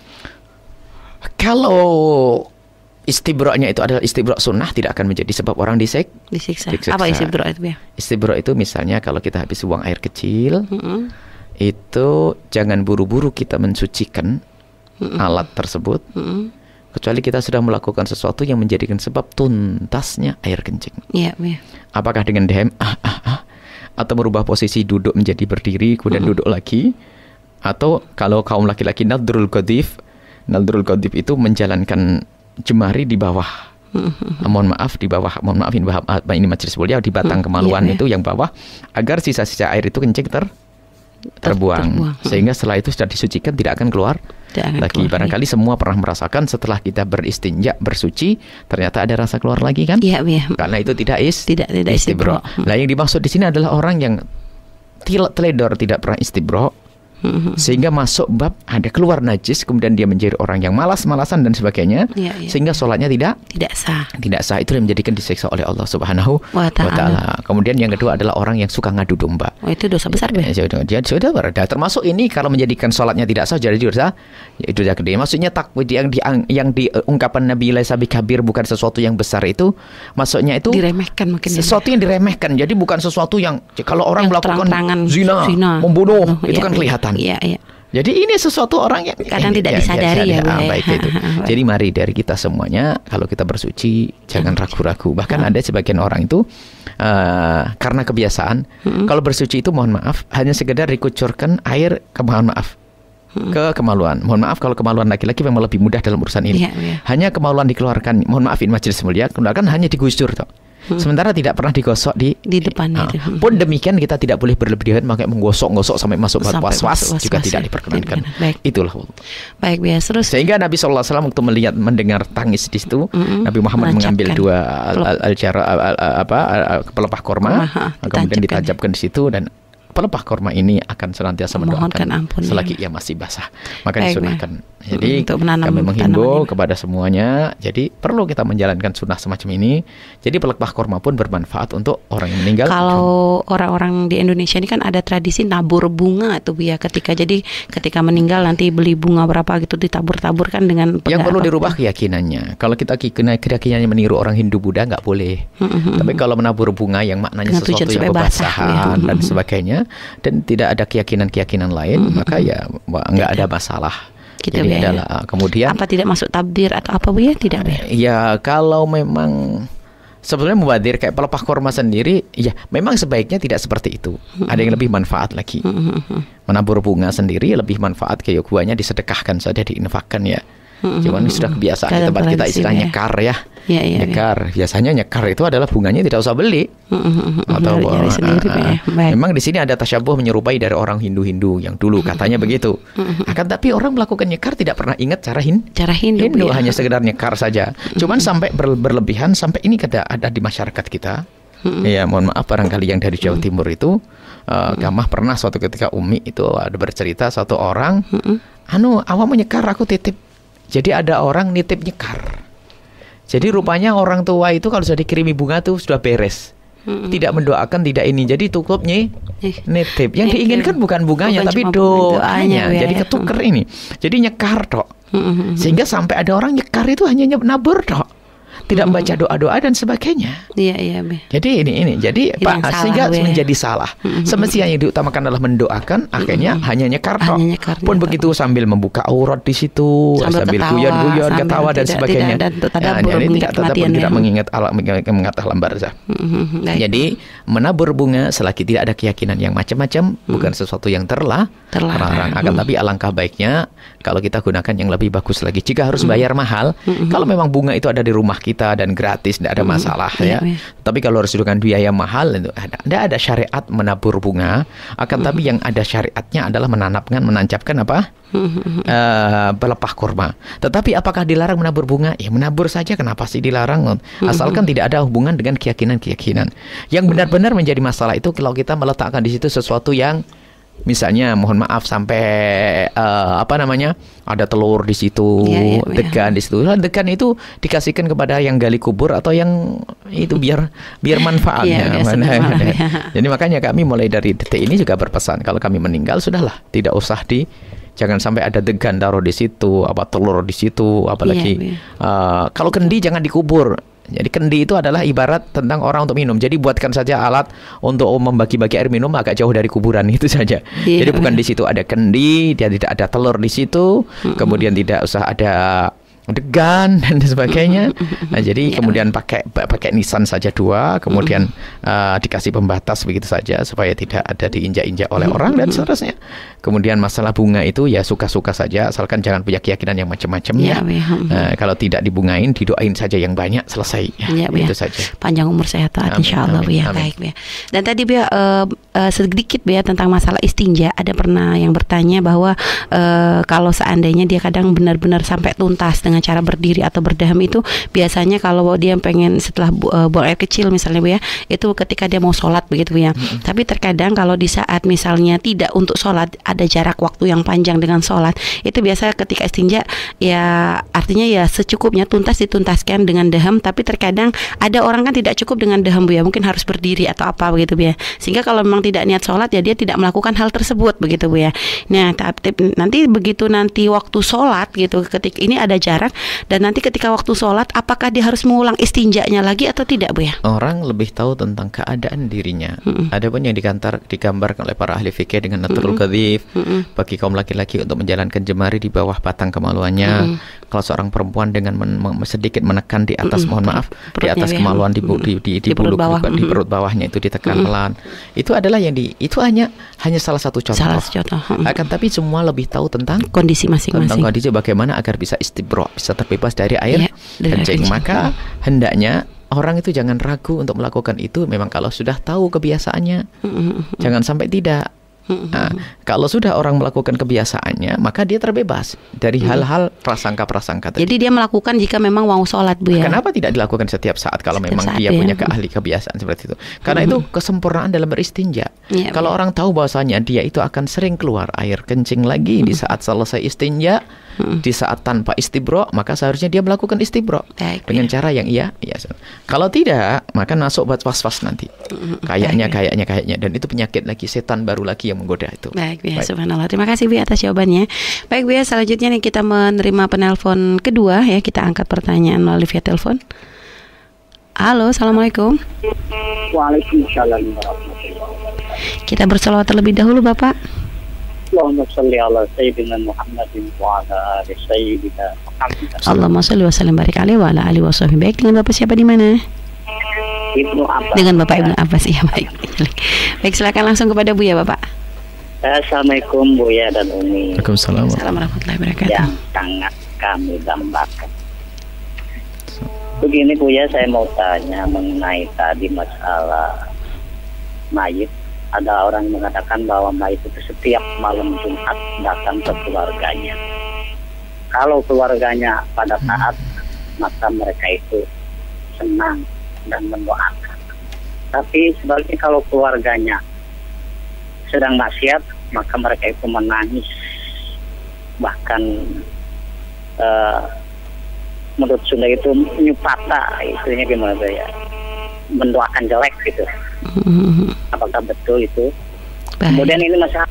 kalau istibra'nya itu adalah istibra' sunnah, tidak akan menjadi sebab orang disek, disiksa. disiksa. Apa istibra' itu ya? Istibra' itu misalnya kalau kita habis buang air kecil, mm-hmm. itu jangan buru-buru kita mensucikan mm-hmm. alat tersebut, mm-hmm. kecuali kita sudah melakukan sesuatu yang menjadikan sebab tuntasnya air kencing. Iya, yeah, yeah. Apakah dengan dem, ah, ah, ah, atau merubah posisi duduk menjadi berdiri, kemudian mm-hmm. duduk lagi, atau kalau kaum laki-laki nadrul qadif, nadrul qadif itu menjalankan jemari di bawah, mm-hmm. mohon maaf di bawah, mohon maaf ini, ini majelis mulia di batang kemaluan mm-hmm. itu yang bawah, agar sisa-sisa air itu kencing ter terbuang, terbuang. Sehingga setelah itu sudah disucikan tidak akan keluar tidak akan lagi. Keluar, barangkali ya. Semua pernah merasakan setelah kita beristinja bersuci ternyata ada rasa keluar lagi kan? Iya, iya. Karena itu tidak is tidak tidak istibro. Nah, yang dimaksud di sini adalah orang yang teledor tidak pernah istibro. Sehingga masuk bab ada keluar najis, kemudian dia menjadi orang yang malas-malasan dan sebagainya, ya, ya, sehingga sholatnya tidak tidak sah. Tidak sah, itu yang menjadikan disiksa oleh Allah Subhanahu wa Ta'ala. Kemudian yang kedua adalah orang yang suka ngadu domba. Oh, itu dosa besar, ya, ya, dia sudah berada. Termasuk ini kalau menjadikan sholatnya tidak sah jadi dosa, ya, itu dosa gede. Maksudnya takwid yang di yang diungkapan Nabi laisa bikabir, bukan sesuatu yang besar itu, maksudnya itu diremehkan mungkin. Sesuatu yang diremehkan. Jadi bukan sesuatu yang kalau orang yang melakukan zina, zina, membunuh, oh, itu ya, kan kelihatan. Iya, iya. Jadi ini sesuatu orang yang kadang ini, tidak disadari ya, ya, ah, baik itu. Jadi mari dari kita semuanya kalau kita bersuci jangan ragu-ragu. Bahkan ada sebagian orang itu uh, karena kebiasaan hmm. kalau bersuci itu mohon maaf hanya sekedar dikucurkan air ke mohon maaf hmm. ke kemaluan. Mohon maaf kalau kemaluan laki-laki memang lebih mudah dalam urusan ini. Ya, ya. Hanya kemaluan dikeluarkan. Mohon maaf ini majelis mulia, keluarkan hanya digusur toh. Hmm. Sementara tidak pernah digosok di di depan uh, itu. Pun demikian kita tidak boleh berlebihan pakai menggosok-gosok sampai masuk was-was juga ya. Tidak diperkenankan. Itulah. Baik, biasa terus. Sehingga Nabi shallallahu alaihi wasallam waktu melihat mendengar tangis di situ, mm-hmm. Nabi Muhammad Menancapkan. mengambil dua al-jara al, al, al, apa pelepah korma, kemudian ditancapkan di situ dan pelepah korma ini akan senantiasa mendoakan ampun, selagi ya. ia masih basah. Maka disunahkan. Jadi untuk menanam, kami menghimbau kepada semuanya. Jadi perlu kita menjalankan sunnah semacam ini. Jadi pelepah korma pun bermanfaat untuk orang yang meninggal. Kalau orang-orang di Indonesia ini kan ada tradisi nabur bunga tuh ya, ketika jadi ketika meninggal nanti beli bunga berapa gitu ditabur-taburkan dengan yang perlu dirubah keyakinannya. Kalau kita keyakinannya meniru orang Hindu Buddha nggak boleh. Mm-hmm. Tapi kalau menabur bunga yang maknanya dengan sesuatu yang berbasahan ya. dan sebagainya dan tidak ada keyakinan-keyakinan lain, mm-hmm. maka ya nggak ada masalah. Gitu Jadi ya, adalah ya. kemudian apa tidak masuk tabdir atau apa Bu ya? Tidak ya? Ya kalau memang sebetulnya mubadir kayak pelepah korma sendiri, ya memang sebaiknya tidak seperti itu. Mm-hmm. Ada yang lebih manfaat lagi. Mm-hmm. Menabur bunga sendiri lebih manfaat, kayak buahnya disedekahkan saja, diinfakkan ya. Mm-hmm. Cuman sudah kebiasaan di tempat kita istilahnya nyekar ya. Ya, ya, nyekar. Ya. Biasanya nyekar itu adalah bunganya tidak usah beli. Mm-hmm. Atau uh, sendiri, uh, uh, memang di sini ada tasyabuh menyerupai dari orang Hindu-Hindu yang dulu katanya mm-hmm. begitu. Mm-hmm. Akan tapi orang melakukan nyekar tidak pernah ingat cara hin cara Hindu, Hindu ya. hanya sekedar nyekar saja. Mm-hmm. Cuman sampai ber berlebihan sampai ini ada ada di masyarakat kita. Mm-hmm. Ya mohon maaf barangkali yang dari Jawa mm-hmm. Timur itu uh, Gamah pernah suatu ketika Umi itu ada bercerita satu orang, mm-hmm. anu awam menyekar aku titip. Jadi ada orang nitip nyekar. Jadi rupanya orang tua itu kalau sudah dikirimi bunga tuh sudah beres. Mm-hmm. Tidak mendoakan, tidak ini. Jadi cukupnya nitip. Yang diinginkan bukan bunganya bukan tapi doanya. Ya, jadi ketuker ya. Ini. Jadi nyekar tok. Mm-hmm. Sehingga sampai ada orang nyekar itu hanya nabur tok. Tidak mm-hmm. membaca doa-doa dan sebagainya. Iya, iya. Jadi ini ini. Jadi ini Pak sehingga salah, menjadi salah. Mm-hmm. Semestinya yang diutamakan adalah mendoakan, akhirnya mm-hmm. hanya nyekar tok. Pun nyekar, begitu sambil membuka aurat di situ, sambil, sambil guyon-guyon, ketawa dan tidak, sebagainya. Tidak, tidak, tidak, nah, jadi tidak tetap tidak mengingat alam mengingat alam barzah. Mm-hmm. Jadi menabur bunga selagi tidak ada keyakinan yang macam-macam, mm-hmm. bukan sesuatu yang terlah, terlarang. Akan mm-hmm. tapi alangkah baiknya kalau kita gunakan yang lebih bagus lagi. Jika harus bayar mm-hmm. mahal, mm-hmm. kalau memang bunga itu ada di rumah kita dan gratis, tidak ada masalah mm-hmm. ya. Yeah, yeah. Tapi kalau harus dengan biaya mahal, itu tidak ada syariat menabur bunga. Akan mm-hmm. tapi yang ada syariatnya adalah menanamkan, menancapkan apa? Mm-hmm. Uh, pelepah kurma. Tetapi apakah dilarang menabur bunga? Ya menabur saja. Kenapa sih dilarang? Asalkan mm-hmm. tidak ada hubungan dengan keyakinan-keyakinan. Yang benar-benar menjadi masalah itu kalau kita meletakkan di situ sesuatu yang Misalnya mohon maaf sampai uh, apa namanya ada telur di situ, ya, ya, degan ya. di situ. Degan itu dikasihkan kepada yang gali kubur atau yang itu biar biar manfaatnya. Ya, malam, ya. Jadi makanya kami mulai dari detik ini juga berpesan kalau kami meninggal sudahlah tidak usah di jangan sampai ada degan taruh di situ, apa telur di situ, apalagi ya, ya. Uh, kalau kendi jangan dikubur. Jadi kendi itu adalah ibarat tentang orang untuk minum. Jadi buatkan saja alat untuk membagi-bagi air minum agak jauh dari kuburan itu saja. Yeah. Jadi bukan di situ ada kendi, dia tidak ada telur di situ, mm-hmm. kemudian tidak usah ada degan dan sebagainya. Nah, jadi yeah. kemudian pakai pakai nisan saja dua, kemudian mm-hmm. uh, dikasih pembatas begitu saja supaya tidak ada diinjak-injak oleh mm-hmm. orang dan seterusnya. Kemudian masalah bunga itu ya suka-suka saja, asalkan jangan punya keyakinan yang macam-macam ya. ya. Uh, kalau tidak dibungain, didoain saja yang banyak, selesai. Ya, itu ya. saja. Panjang umur sehat taat insyaallah Bu ya. Baik Bu ya. Dan tadi Bu ya, uh, uh, sedikit Bu ya tentang masalah istinja. Ada pernah yang bertanya bahwa uh, kalau seandainya dia kadang benar-benar sampai tuntas dengan cara berdiri atau berdaham itu, biasanya kalau dia pengen setelah bu, uh, buang air kecil misalnya Bu ya, itu ketika dia mau sholat begitu Bu ya. Mm-hmm. Tapi terkadang kalau di saat misalnya tidak untuk sholat, ada jarak waktu yang panjang dengan sholat, itu biasa ketika istinja ya artinya ya secukupnya, tuntas dituntaskan dengan daham. Tapi terkadang ada orang kan tidak cukup dengan daham Bu ya, mungkin harus berdiri atau apa begitu Bu ya, sehingga kalau memang tidak niat sholat ya dia tidak melakukan hal tersebut begitu Bu ya. Nah tapi nanti begitu nanti waktu sholat gitu, ketika ini ada jarak, dan nanti ketika waktu sholat apakah dia harus mengulang istinjanya lagi atau tidak Bu ya? Orang lebih tahu tentang keadaan dirinya. Mm-mm. Adapun yang digantar, digambarkan oleh para ahli fikih dengan natrul kadhif, bagi kaum laki-laki untuk menjalankan jemari di bawah batang kemaluannya. Mm-hmm. Kalau seorang perempuan dengan men- men- sedikit menekan di atas, mm-hmm. mohon maaf, perutnya, di atas kemaluan di, di, di, di, di bulu bawah. di perut bawahnya itu ditekan mm-hmm. pelan. Itu adalah yang di itu hanya hanya salah satu contoh. Salah satu contoh. Mm-hmm. Akan tapi semua lebih tahu tentang kondisi masing-masing. Tentang kondisi bagaimana agar bisa istibra, bisa terbebas dari air ya, kencing. Maka hendaknya orang itu jangan ragu untuk melakukan itu. Memang kalau sudah tahu kebiasaannya, mm-hmm. jangan sampai tidak. Nah, kalau sudah orang melakukan kebiasaannya, maka dia terbebas dari hmm. hal-hal prasangka-prasangka tadi. Jadi dia melakukan jika memang mau sholat Bu ya. Kenapa tidak dilakukan setiap saat kalau setiap memang saat dia ya. punya keahli kebiasaan seperti itu? Karena hmm. itu kesempurnaan dalam beristinja. Ya, kalau ya. orang tahu bahwasanya dia itu akan sering keluar air kencing lagi hmm. di saat selesai istinja, hmm. di saat tanpa istibro, maka seharusnya dia melakukan istibro Baik, dengan ya. cara yang iya. iya. Kalau tidak, maka masuk was-was nanti. Hmm. Kayaknya, Baik, kayaknya, kayaknya, dan itu penyakit lagi, setan baru lagi yang menggoda itu. Baik, Bu ya, subhanallah. Terima kasih Bu atas jawabannya. Baik Bu ya, selanjutnya nih kita menerima penelpon kedua ya, kita angkat pertanyaan melalui via telepon. Halo, assalamualaikum. Waalaikumsalam warahmatullahi wabarakatuh. Kita berselawat terlebih dahulu Bapak. Allahumma sholli ala sayyidina Muhammadin wa ala ali sayyidina Muhammad. Allahumma sholli wa sallim barik alaihi wa ala alihi washabihi. Baik, dengan Bapak siapa di mana? Ibnu Abbas. Dengan Bapak Ibnu Abbas ya, baik. Baik, silakan langsung kepada Bu ya Bapak. Assalamualaikum Bu ya dan Umi. Waalaikumsalam warahmatullahi wabarakatuh. Yang sangat kami dambakan. Begini Bu ya, saya mau tanya mengenai tadi masalah mayit. Ada orang yang mengatakan bahwa mayit itu setiap malam Jumat datang ke keluarganya. Kalau keluarganya pada saat, maka mereka itu senang dan mendoakan. Tapi sebaliknya kalau keluarganya sedang maksiat, maka mereka itu menangis, bahkan uh, menurut Sunda itu nyupata, itunya gimana tuh ya, mendoakan jelek gitu. Mm-hmm. Apakah betul itu? Baik. Kemudian ini masalah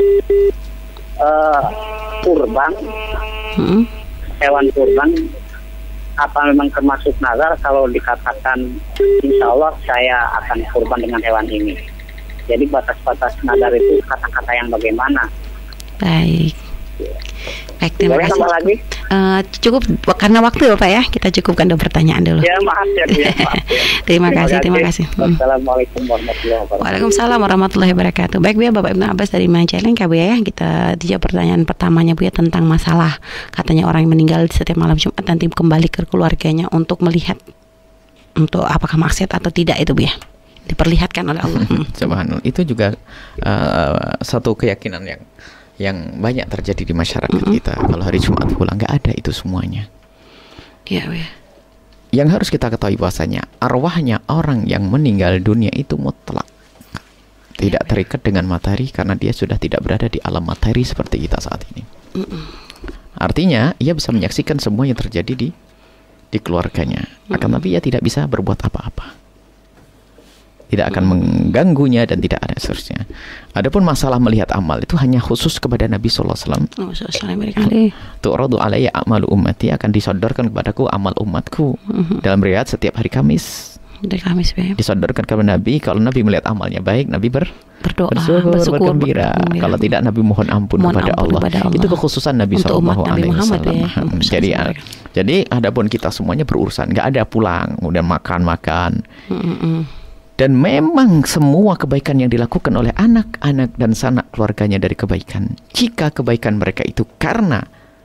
uh, kurban, mm-hmm. hewan kurban, apa memang termasuk nazar kalau dikatakan insya Allah saya akan kurban dengan hewan ini? Jadi batas-batas nazar itu kata-kata yang bagaimana? Baik. Baik, terima Boleh kasih. Lagi? Uh, cukup karena waktu Bapak ya, kita cukupkan dua pertanyaan dulu. Ya maaf ya. ya, maaf, ya. terima, terima kasih, terima kasih. Wassalamualaikum warahmatullahi wabarakatuh. Waalaikumsalam warahmatullahi wabarakatuh. Baik Bu ya, Bapak Ibnu Abbas dari Majalengka Bu ya. Kita dijawab pertanyaan pertamanya Bu ya tentang masalah katanya orang yang meninggal setiap malam Jumat nanti kembali ke keluarganya untuk melihat untuk apakah maksiat atau tidak itu Bu ya. Diperlihatkan oleh Allah. Subhanallah. Itu juga uh, satu keyakinan yang yang banyak terjadi di masyarakat mm-hmm. kita. Kalau hari Jumat pulang nggak ada itu semuanya. Iya, ya. Yang harus kita ketahui bahwasanya arwahnya orang yang meninggal dunia itu mutlak. tidak terikat dengan materi karena dia sudah tidak berada di alam materi seperti kita saat ini. Mm-mm. Artinya ia bisa menyaksikan semua yang terjadi di di keluarganya. Akan tapi ia tidak bisa berbuat apa-apa. Tidak akan mengganggunya dan tidak ada seterusnya. Adapun masalah melihat amal itu hanya khusus kepada Nabi sallallahu alaihi wasallam. Tu'radu alayya a'malu ummati, akan disodorkan kepadaku amal umatku. Mm-hmm. Dalam riwayat setiap hari Kamis. Hari Kamis ya. Disodorkan kepada Nabi. Kalau Nabi melihat amalnya baik, Nabi ber berdoa, bersyukur, bersyukur bergembira. Bergembira. Kalau tidak, Nabi mohon ampun, mohon kepada, ampun Allah. kepada Allah. Itu kekhususan Nabi sallallahu alaihi wasallam. Ya. Jadi, jadi adapun kita semuanya berurusan, nggak ada pulang, kemudian makan-makan. Mm-mm. Dan memang semua kebaikan yang dilakukan oleh anak-anak dan sanak keluarganya dari kebaikan, jika kebaikan mereka itu karena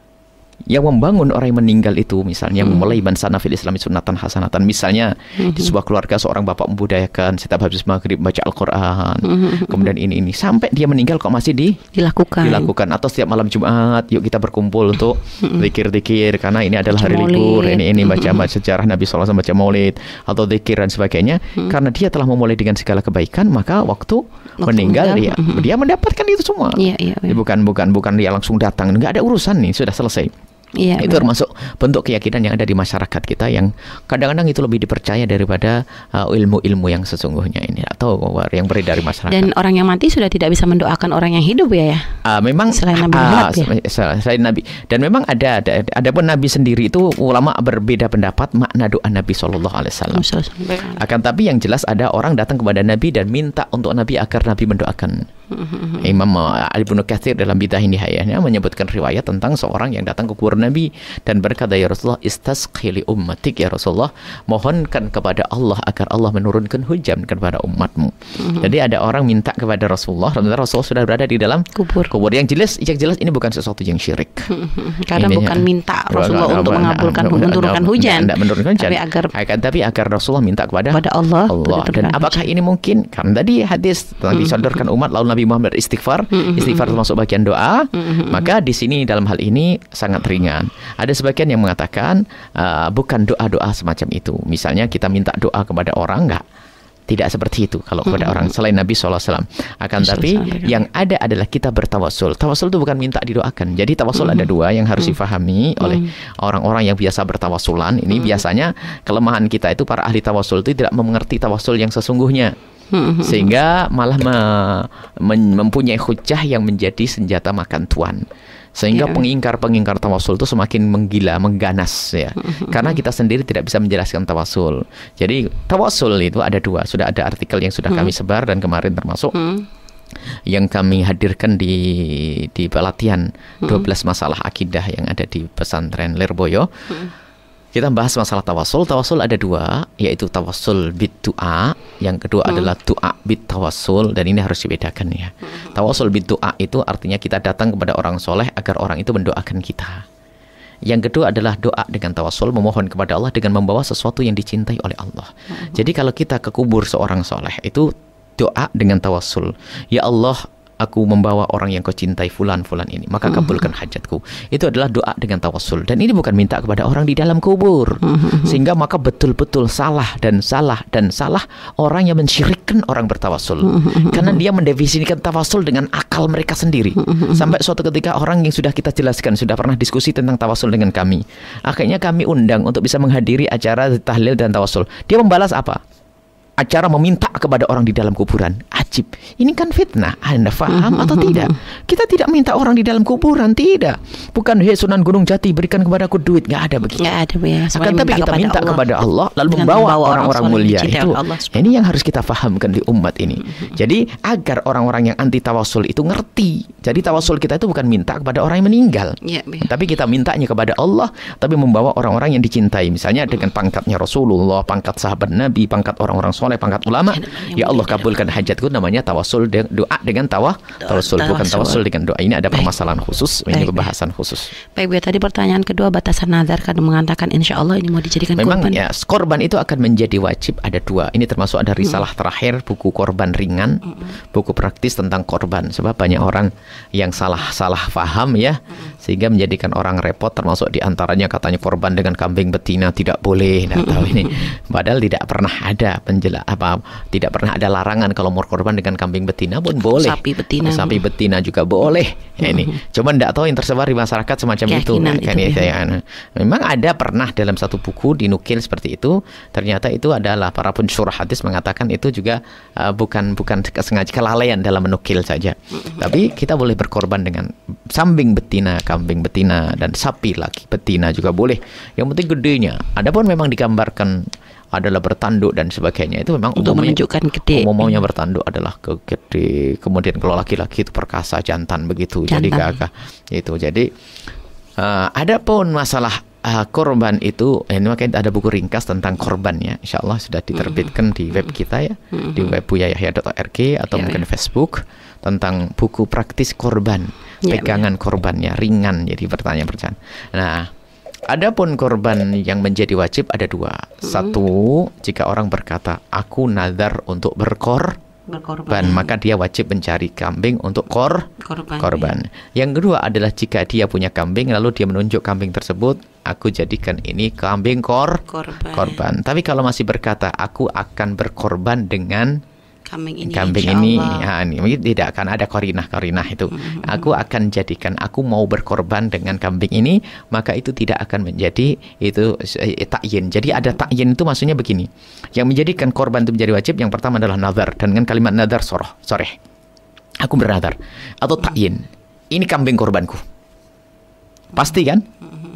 yang membangun orang yang meninggal itu, misalnya hmm. memulai man sana fil islami sunnatan hasanatan, misalnya hmm. di sebuah keluarga seorang bapak membudayakan setiap habis maghrib baca Al-Quran, hmm. kemudian ini ini sampai dia meninggal kok masih di dilakukan dilakukan atau setiap malam Jumat yuk kita berkumpul untuk zikir-zikir karena ini adalah hari libur, ini ini baca baca sejarah Nabi sallallahu alaihi wasallam, baca maulid atau zikir dan sebagainya, hmm. karena dia telah memulai dengan segala kebaikan, maka waktu, waktu meninggal dia hmm. dia mendapatkan itu semua. Ya, ya, ya. Bukan bukan bukan dia langsung datang, nggak ada urusan nih, sudah selesai. Iya, itu benar. Termasuk bentuk keyakinan yang ada di masyarakat kita yang kadang-kadang itu lebih dipercaya daripada uh, ilmu-ilmu yang sesungguhnya ini atau yang beredar dari masyarakat. Dan orang yang mati sudah tidak bisa mendoakan orang yang hidup ya ya. Uh, memang selain Nabi uh, ya? Selain Nabi, dan memang ada ada adapun Nabi sendiri itu ulama berbeda pendapat makna doa Nabi sallallahu alaihi wasallam. Akan tapi yang jelas ada orang datang kepada Nabi dan minta untuk Nabi agar Nabi mendoakan. Imam Ibnu Katsir dalam Bidayah Nihayahnya menyebutkan riwayat tentang seorang yang datang ke kubur Nabi dan berkata, ya Rasulullah, istasqi li ummatik, ya Rasulullah, mohonkan kepada Allah agar Allah menurunkan hujan kepada umatmu. Mm-hmm. Jadi ada orang minta kepada Rasulullah, sementara Rasulullah sudah berada di dalam kubur. kubur. Yang jelas, yang jelas ini bukan sesuatu yang syirik. Mm-hmm. Karena ini, bukan minta Rasulullah ya, untuk mengabulkan menurunkan hujan, tidak menurunkan hujan, tapi agar, akan tapi agar Rasulullah minta kepada, kepada Allah. Allah. Dan apakah ini mungkin? Karena tadi hadis telah disodorkan umat lalu Nabi Muhammad beristighfar, istighfar termasuk bagian doa, maka di sini dalam hal ini sangat ringan. Ada sebagian yang mengatakan uh, bukan doa-doa semacam itu. Misalnya kita minta doa kepada orang, enggak, tidak seperti itu kalau kepada orang selain Nabi sallallahu alaihi wasallam. Akan tapi yang ada adalah kita bertawasul. Tawasul itu bukan minta didoakan. Jadi tawasul ada dua yang harus difahami oleh orang-orang yang biasa bertawasulan. Ini biasanya kelemahan kita itu para ahli tawasul itu tidak mengerti tawasul yang sesungguhnya. Sehingga malah me, men, mempunyai hujah yang menjadi senjata makan tuan. Sehingga yeah. pengingkar-pengingkar tawasul itu semakin menggila, mengganas ya. Karena kita sendiri tidak bisa menjelaskan tawasul. Jadi tawasul itu ada dua. Sudah ada artikel yang sudah kami sebar dan kemarin termasuk yang kami hadirkan di di pelatihan dua belas masalah akidah yang ada di pesantren Lirboyo. Kita bahas masalah tawasul. Tawasul ada dua, yaitu tawasul bid doa, yang kedua hmm. adalah doa bid tawasul, dan ini harus dibedakan ya. Hmm. Tawasul bid doa itu artinya kita datang kepada orang soleh agar orang itu mendoakan kita. Yang kedua adalah doa dengan tawasul, memohon kepada Allah dengan membawa sesuatu yang dicintai oleh Allah. Hmm. Jadi kalau kita ke kubur seorang soleh, itu doa dengan tawasul. Ya Allah, aku membawa orang yang kau cintai fulan-fulan ini, maka kabulkan hajatku. Itu adalah doa dengan tawasul. Dan ini bukan minta kepada orang di dalam kubur. Sehingga maka betul-betul salah dan salah dan salah orang yang mensyirikkan orang bertawasul. Karena dia mendefinisikan tawasul dengan akal mereka sendiri. Sampai suatu ketika orang yang sudah kita jelaskan, sudah pernah diskusi tentang tawasul dengan kami, akhirnya kami undang untuk bisa menghadiri acara tahlil dan tawasul. Dia membalas apa? Acara meminta kepada orang di dalam kuburan. Ajib. Ini kan fitnah. Anda faham atau tidak? Kita tidak minta orang di dalam kuburan. Tidak. Bukan, hei Sunan Gunung Jati, berikan kepadaku duit. Nggak ada begitu. Nggak ada ya. Akan tapi kita minta Allah. kepada Allah, lalu dengan membawa orang-orang mulia itu. Allah, ini yang harus kita fahamkan di umat ini. Jadi agar orang-orang yang anti tawasul itu ngerti. Jadi tawasul kita itu bukan minta kepada orang yang meninggal. Ya, tapi kita mintanya kepada Allah, tapi membawa orang-orang yang dicintai. Misalnya dengan pangkatnya Rasulullah, pangkat sahabat Nabi, pangkat orang-orang soleh, pangkat ulama. Ya Allah, kabulkan hajatku. Namanya tawasul, doa dengan tawa tawasul, bukan tawasul dengan doa. Ini ada permasalahan khusus, ini pembahasan khusus. Baik, Bu. Tadi pertanyaan kedua, batasan nazar kan mengatakan insya Allah ini mau dijadikan memang korban. Ya, korban itu akan menjadi wajib. Ada dua. Ini termasuk ada risalah hmm. terakhir, buku korban ringan, hmm. buku praktis tentang korban. Sebab banyak orang yang salah-salah paham ya, hmm. sehingga menjadikan orang repot. Termasuk diantaranya katanya korban dengan kambing betina tidak boleh. Nah, tahu ini. Padahal tidak pernah ada penjelasan apa, tidak pernah ada larangan kalau mau korban berkorban dengan kambing betina pun boleh. Sapi betina. Sapi betina juga boleh. Ya, ini. Cuma enggak tahu yang tersebar di masyarakat semacam itu. Keyakinan Kan itu, itu ya. ya. Memang ada pernah dalam satu buku dinukil seperti itu. Ternyata itu adalah para pensyurah hadis mengatakan itu juga uh, bukan bukan sengaja kelalaian dalam menukil saja. Tapi kita boleh berkorban dengan kambing betina, kambing betina dan sapi laki betina juga boleh. Yang penting gedenya. Adapun memang digambarkan adalah bertanduk dan sebagainya, itu memang Untuk umumnya, menunjukkan gede. umumnya bertanduk adalah ke gede. Kemudian kalau laki-laki itu perkasa, jantan begitu. Jantan. Jadi gagah itu. Jadi uh, adapun masalah uh, korban itu, ini makanya ada buku ringkas tentang korban ya. Insya Allah sudah diterbitkan di web kita ya, di web buya yahya dot org atau Ya, mungkin ya. Facebook tentang buku praktis korban, Ya, pegangan korbannya ringan, jadi pertanyaan-pertanyaan. Nah, adapun korban yang menjadi wajib ada dua. Satu, jika orang berkata, aku nazar untuk berkorban, Berkorban. maka dia wajib mencari kambing untuk kor Korban. korban. Yang kedua adalah jika dia punya kambing, lalu dia menunjuk kambing tersebut, aku jadikan ini kambing kor Korban. korban. Tapi kalau masih berkata, aku akan berkorban dengan Kambing ini. kambing insya ini, Allah. ya, ini tidak akan ada korinah-korinah itu. Aku akan jadikan, aku mau berkorban dengan kambing ini, maka itu tidak akan menjadi itu eh, takyin. Jadi ada takyin itu maksudnya begini. Yang menjadikan korban itu menjadi wajib, yang pertama adalah nazar, dan dengan kalimat nazar soroh, soreh. Aku bernazar atau takyin. Ini kambing korbanku. Pasti kan?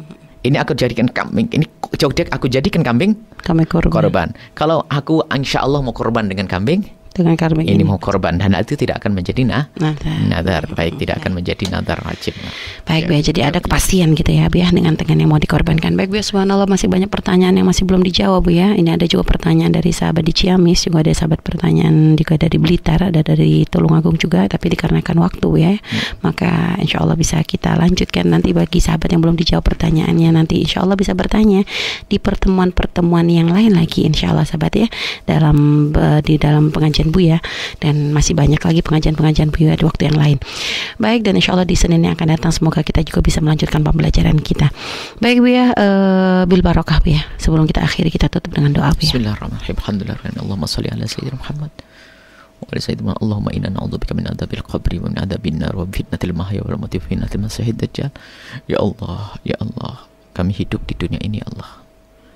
Ini aku jadikan kambing. Ini jauh dia aku jadikan kambing Kambing korban. korban. Kalau aku insya Allah mau korban dengan kambing, Dengan kambing ini ini. mau korban, dan itu tidak akan menjadi nah, Nazar. nazar. Baik, tidak akan menjadi nazar wajib. Baik, Ya. Bu ya, jadi ada kepastian gitu ya, Bu ya, dengan dengan yang mau dikorbankan. Baik, Bu ya, subhanallah, masih banyak pertanyaan yang masih belum dijawab, Bu ya. Ini ada juga pertanyaan dari sahabat di Ciamis, juga ada sahabat pertanyaan juga dari Blitar, ada dari Tulungagung juga, tapi dikarenakan waktu, Bu ya, maka insya Allah bisa kita lanjutkan nanti bagi sahabat yang belum dijawab pertanyaannya, nanti insya Allah bisa bertanya di pertemuan-pertemuan yang lain lagi, insya Allah, sahabat ya, dalam eh, di dalam pengajian Bu ya, dan masih banyak lagi pengajian-pengajian Bu ya di waktu yang lain. Baik, dan insya Allah di Senin yang akan datang semoga kita juga bisa melanjutkan pembelajaran kita. Baik, Bu ya, uh, bil barokah, Bu ya. Sebelum kita akhiri, kita tutup dengan doa, Bu ya. Bismillahirrahmanirrahim. Alhamdulillah. Allahumma shalli ala sayyidina Muhammad wa ala sayyidina Allahumma inna na'udzubika min adzabil qabri wa min adzabin nar wa fitnatil mahya wal mamati wa fitnatil masiihid dajjal. Ya Allah, ya Allah, kami hidup di dunia ini, Allah.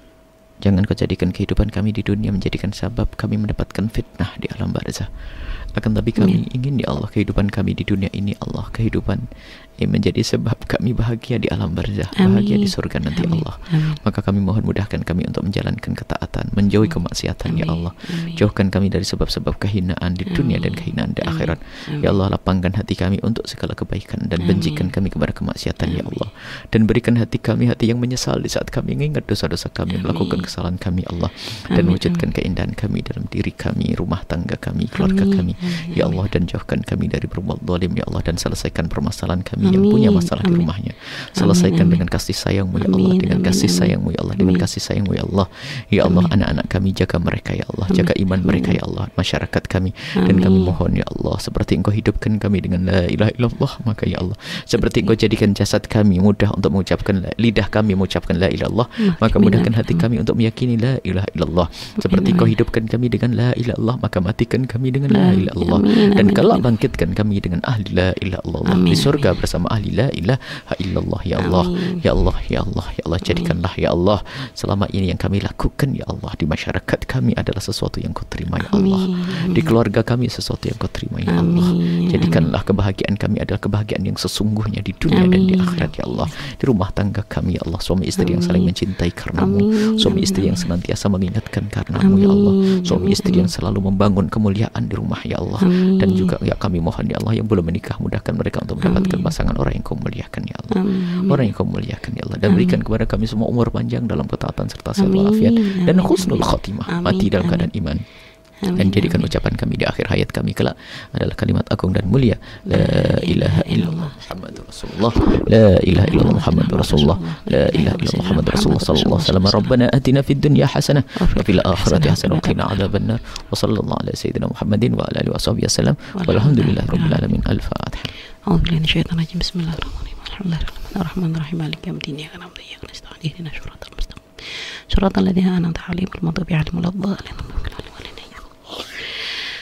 Jangan kau jadikan kehidupan kami di dunia menjadikan sebab kami mendapatkan fitnah di alam barzah. Akan tapi kami Amin. ingin, ya Allah, kehidupan kami di dunia ini, Allah, kehidupan yang menjadi sebab kami bahagia di alam barzah, bahagia di Amin. surga nanti, Amin. Allah. Amin. Maka kami mohon mudahkan kami untuk menjalankan ketaatan, menjauhi kemaksiatan, ya Amin. Allah. Amin. Jauhkan kami dari sebab-sebab kehinaan di dunia dan Amin. kehinaan di Amin. akhirat. Amin. Ya Allah, lapangkan hati kami untuk segala kebaikan dan Amin. bencikan kami kepada kemaksiatan, ya Allah. Dan berikan hati kami hati yang menyesal di saat kami mengingat dosa-dosa kami, Amin. melakukan kesalahan kami, Allah. Dan Amin. wujudkan keindahan kami dalam diri kami, rumah tangga kami, keluarga Amin. kami, Amin. ya Allah. Dan jauhkan kami dari berbuat zalim, ya Allah. Dan selesaikan permasalahan kami yang Amin. punya masalah di Amin. rumahnya. Selesaikan Amin. dengan kasih sayangmu, ya Allah. Amin. Dengan Amin. kasih Amin. sayangmu, ya Allah. Dengan Amin. kasih sayangmu, ya Allah. Ya Allah, Amin. anak-anak kami jaga mereka, ya Allah. Amin. Jaga iman mereka, Amin. ya Allah. Masyarakat kami. Dan Amin. kami mohon, ya Allah, seperti Engkau hidupkan kami dengan la ilaha illallah, maka ya Allah, seperti Engkau jadikan jasad kami mudah untuk mengucapkan la, lidah kami mengucapkan la ilaha illallah, maka Amin. mudahkan hati kami untuk meyakini la ilaha illallah. Seperti Engkau hidupkan kami dengan la ilaha illallah, maka matikan kami dengan la ilaha illallah. Amin. Dan Amin. kelak bangkitkan kami dengan ahli la ilaha illallah Amin. di surga bersama ahli la ilaha illallah, ya Allah. Amin. Ya Allah, ya Allah, ya Allah, jadikanlah, ya Allah, selama ini yang kami lakukan, ya Allah, di masyarakat kami adalah sesuatu yang Kau terima, ya Allah. Amin. Di keluarga kami sesuatu yang Kau terima, ya Allah. Amin. Jadikanlah kebahagiaan kami adalah kebahagiaan yang sesungguhnya di dunia dan di Amin. akhirat, ya Allah. Di rumah tangga kami, ya Allah, suami istri yang saling Amin. mencintai karenamu, Amin. suami istri yang senantiasa mengingatkan karenamu, ya Allah. Amin. Suami Amin. istri yang selalu membangun kemuliaan di rumah, ya Allah. Amin. Dan juga ya kami mohon, ya Allah, yang belum menikah, mudahkan mereka untuk mendapatkan Amin. pasangan orang yang Kau muliakan, ya Allah. Amin. Orang yang Kau muliakan, ya Allah. Dan berikan kepada kami semua umur panjang dalam ketaatan serta sehat Amin. walafiat dan Amin. husnul Amin. khatimah, Amin. mati dalam Amin. keadaan iman. Amin. Dan jadikan Amin. ucapan kami di akhir hayat kami kelak adalah kalimat agung dan mulia, la ilaha illallah Muhammadur Rasulullah, la ilaha illallah Muhammadur Rasulullah, la ilaha illallah Muhammadur Rasulullah sallallahu alaihi wasallam. Rabbana atina fid dunya hasanah wa fil akhirati hasanah wa qina adzabannar. Wa sallallahu ala sayyidina Muhammadin wa ala alihi washabihi wasallam. Walhamdulillahi rabbil alamin. Al-Fatihah. A'udzu billahi minasyaitonir rajim. Bismillahirrahmanirrahim. Alhamdulillahirrahmanirrahim. Maliki yaumiddin. Iyyaka na'budu wa iyyaka nasta'in. Ihdinas siratal mustaqim. Siratal ladzina an'amta 'alaihim ghairil maghdubi 'alaihim waladdallin.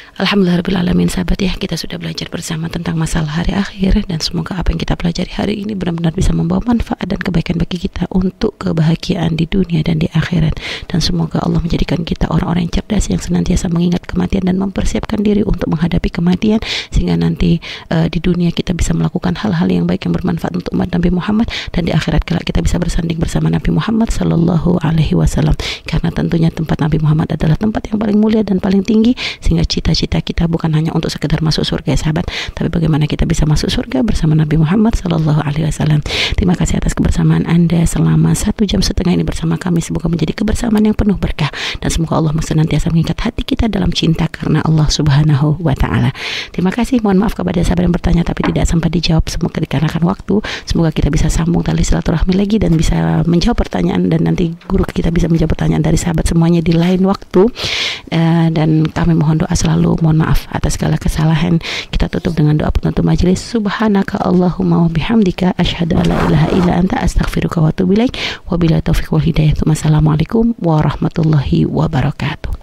Alhamdulillahirrahmanirrahim, sahabat ya, kita sudah belajar bersama tentang masalah hari akhir, dan semoga apa yang kita pelajari hari ini benar-benar bisa membawa manfaat dan kebaikan bagi kita untuk kebahagiaan di dunia dan di akhirat. Dan semoga Allah menjadikan kita orang-orang yang cerdas yang senantiasa mengingat kematian dan mempersiapkan diri untuk menghadapi kematian, sehingga nanti uh, di dunia kita bisa melakukan hal-hal yang baik yang bermanfaat untuk umat Nabi Muhammad, dan di akhirat kelak kita bisa bersanding bersama Nabi Muhammad Sallallahu Alaihi Wasallam. Karena tentunya tempat Nabi Muhammad adalah tempat yang paling mulia dan paling tinggi, sehingga cita-cita kita bukan hanya untuk sekedar masuk surga ya sahabat, tapi bagaimana kita bisa masuk surga bersama Nabi Muhammad Sallallahu Alaihi Wasallam. Terima kasih atas kebersamaan Anda selama satu jam setengah ini bersama kami. Semoga menjadi kebersamaan yang penuh berkah, dan semoga Allah senantiasa mengikat hati kita dalam cinta karena Allah Subhanahu wa Ta'ala. Terima kasih. Mohon maaf kepada sahabat yang bertanya tapi tidak sempat dijawab, semoga dikarenakan waktu. Semoga kita bisa sambung tali silaturahmi lagi dan bisa menjawab pertanyaan, dan nanti guru kita bisa menjawab pertanyaan dari sahabat semuanya di lain waktu. Uh, dan kami mohon doa selalu, mohon maaf atas segala kesalahan. Kita tutup dengan doa penutup majelis. Subhanaka Allahumma wa bihamdika asyhadu an la ilaha illa anta astaghfiruka wa atubu ilaik. Wabillahi taufiq wal hidayah. Wassalamualaikum warahmatullahi wabarakatuh.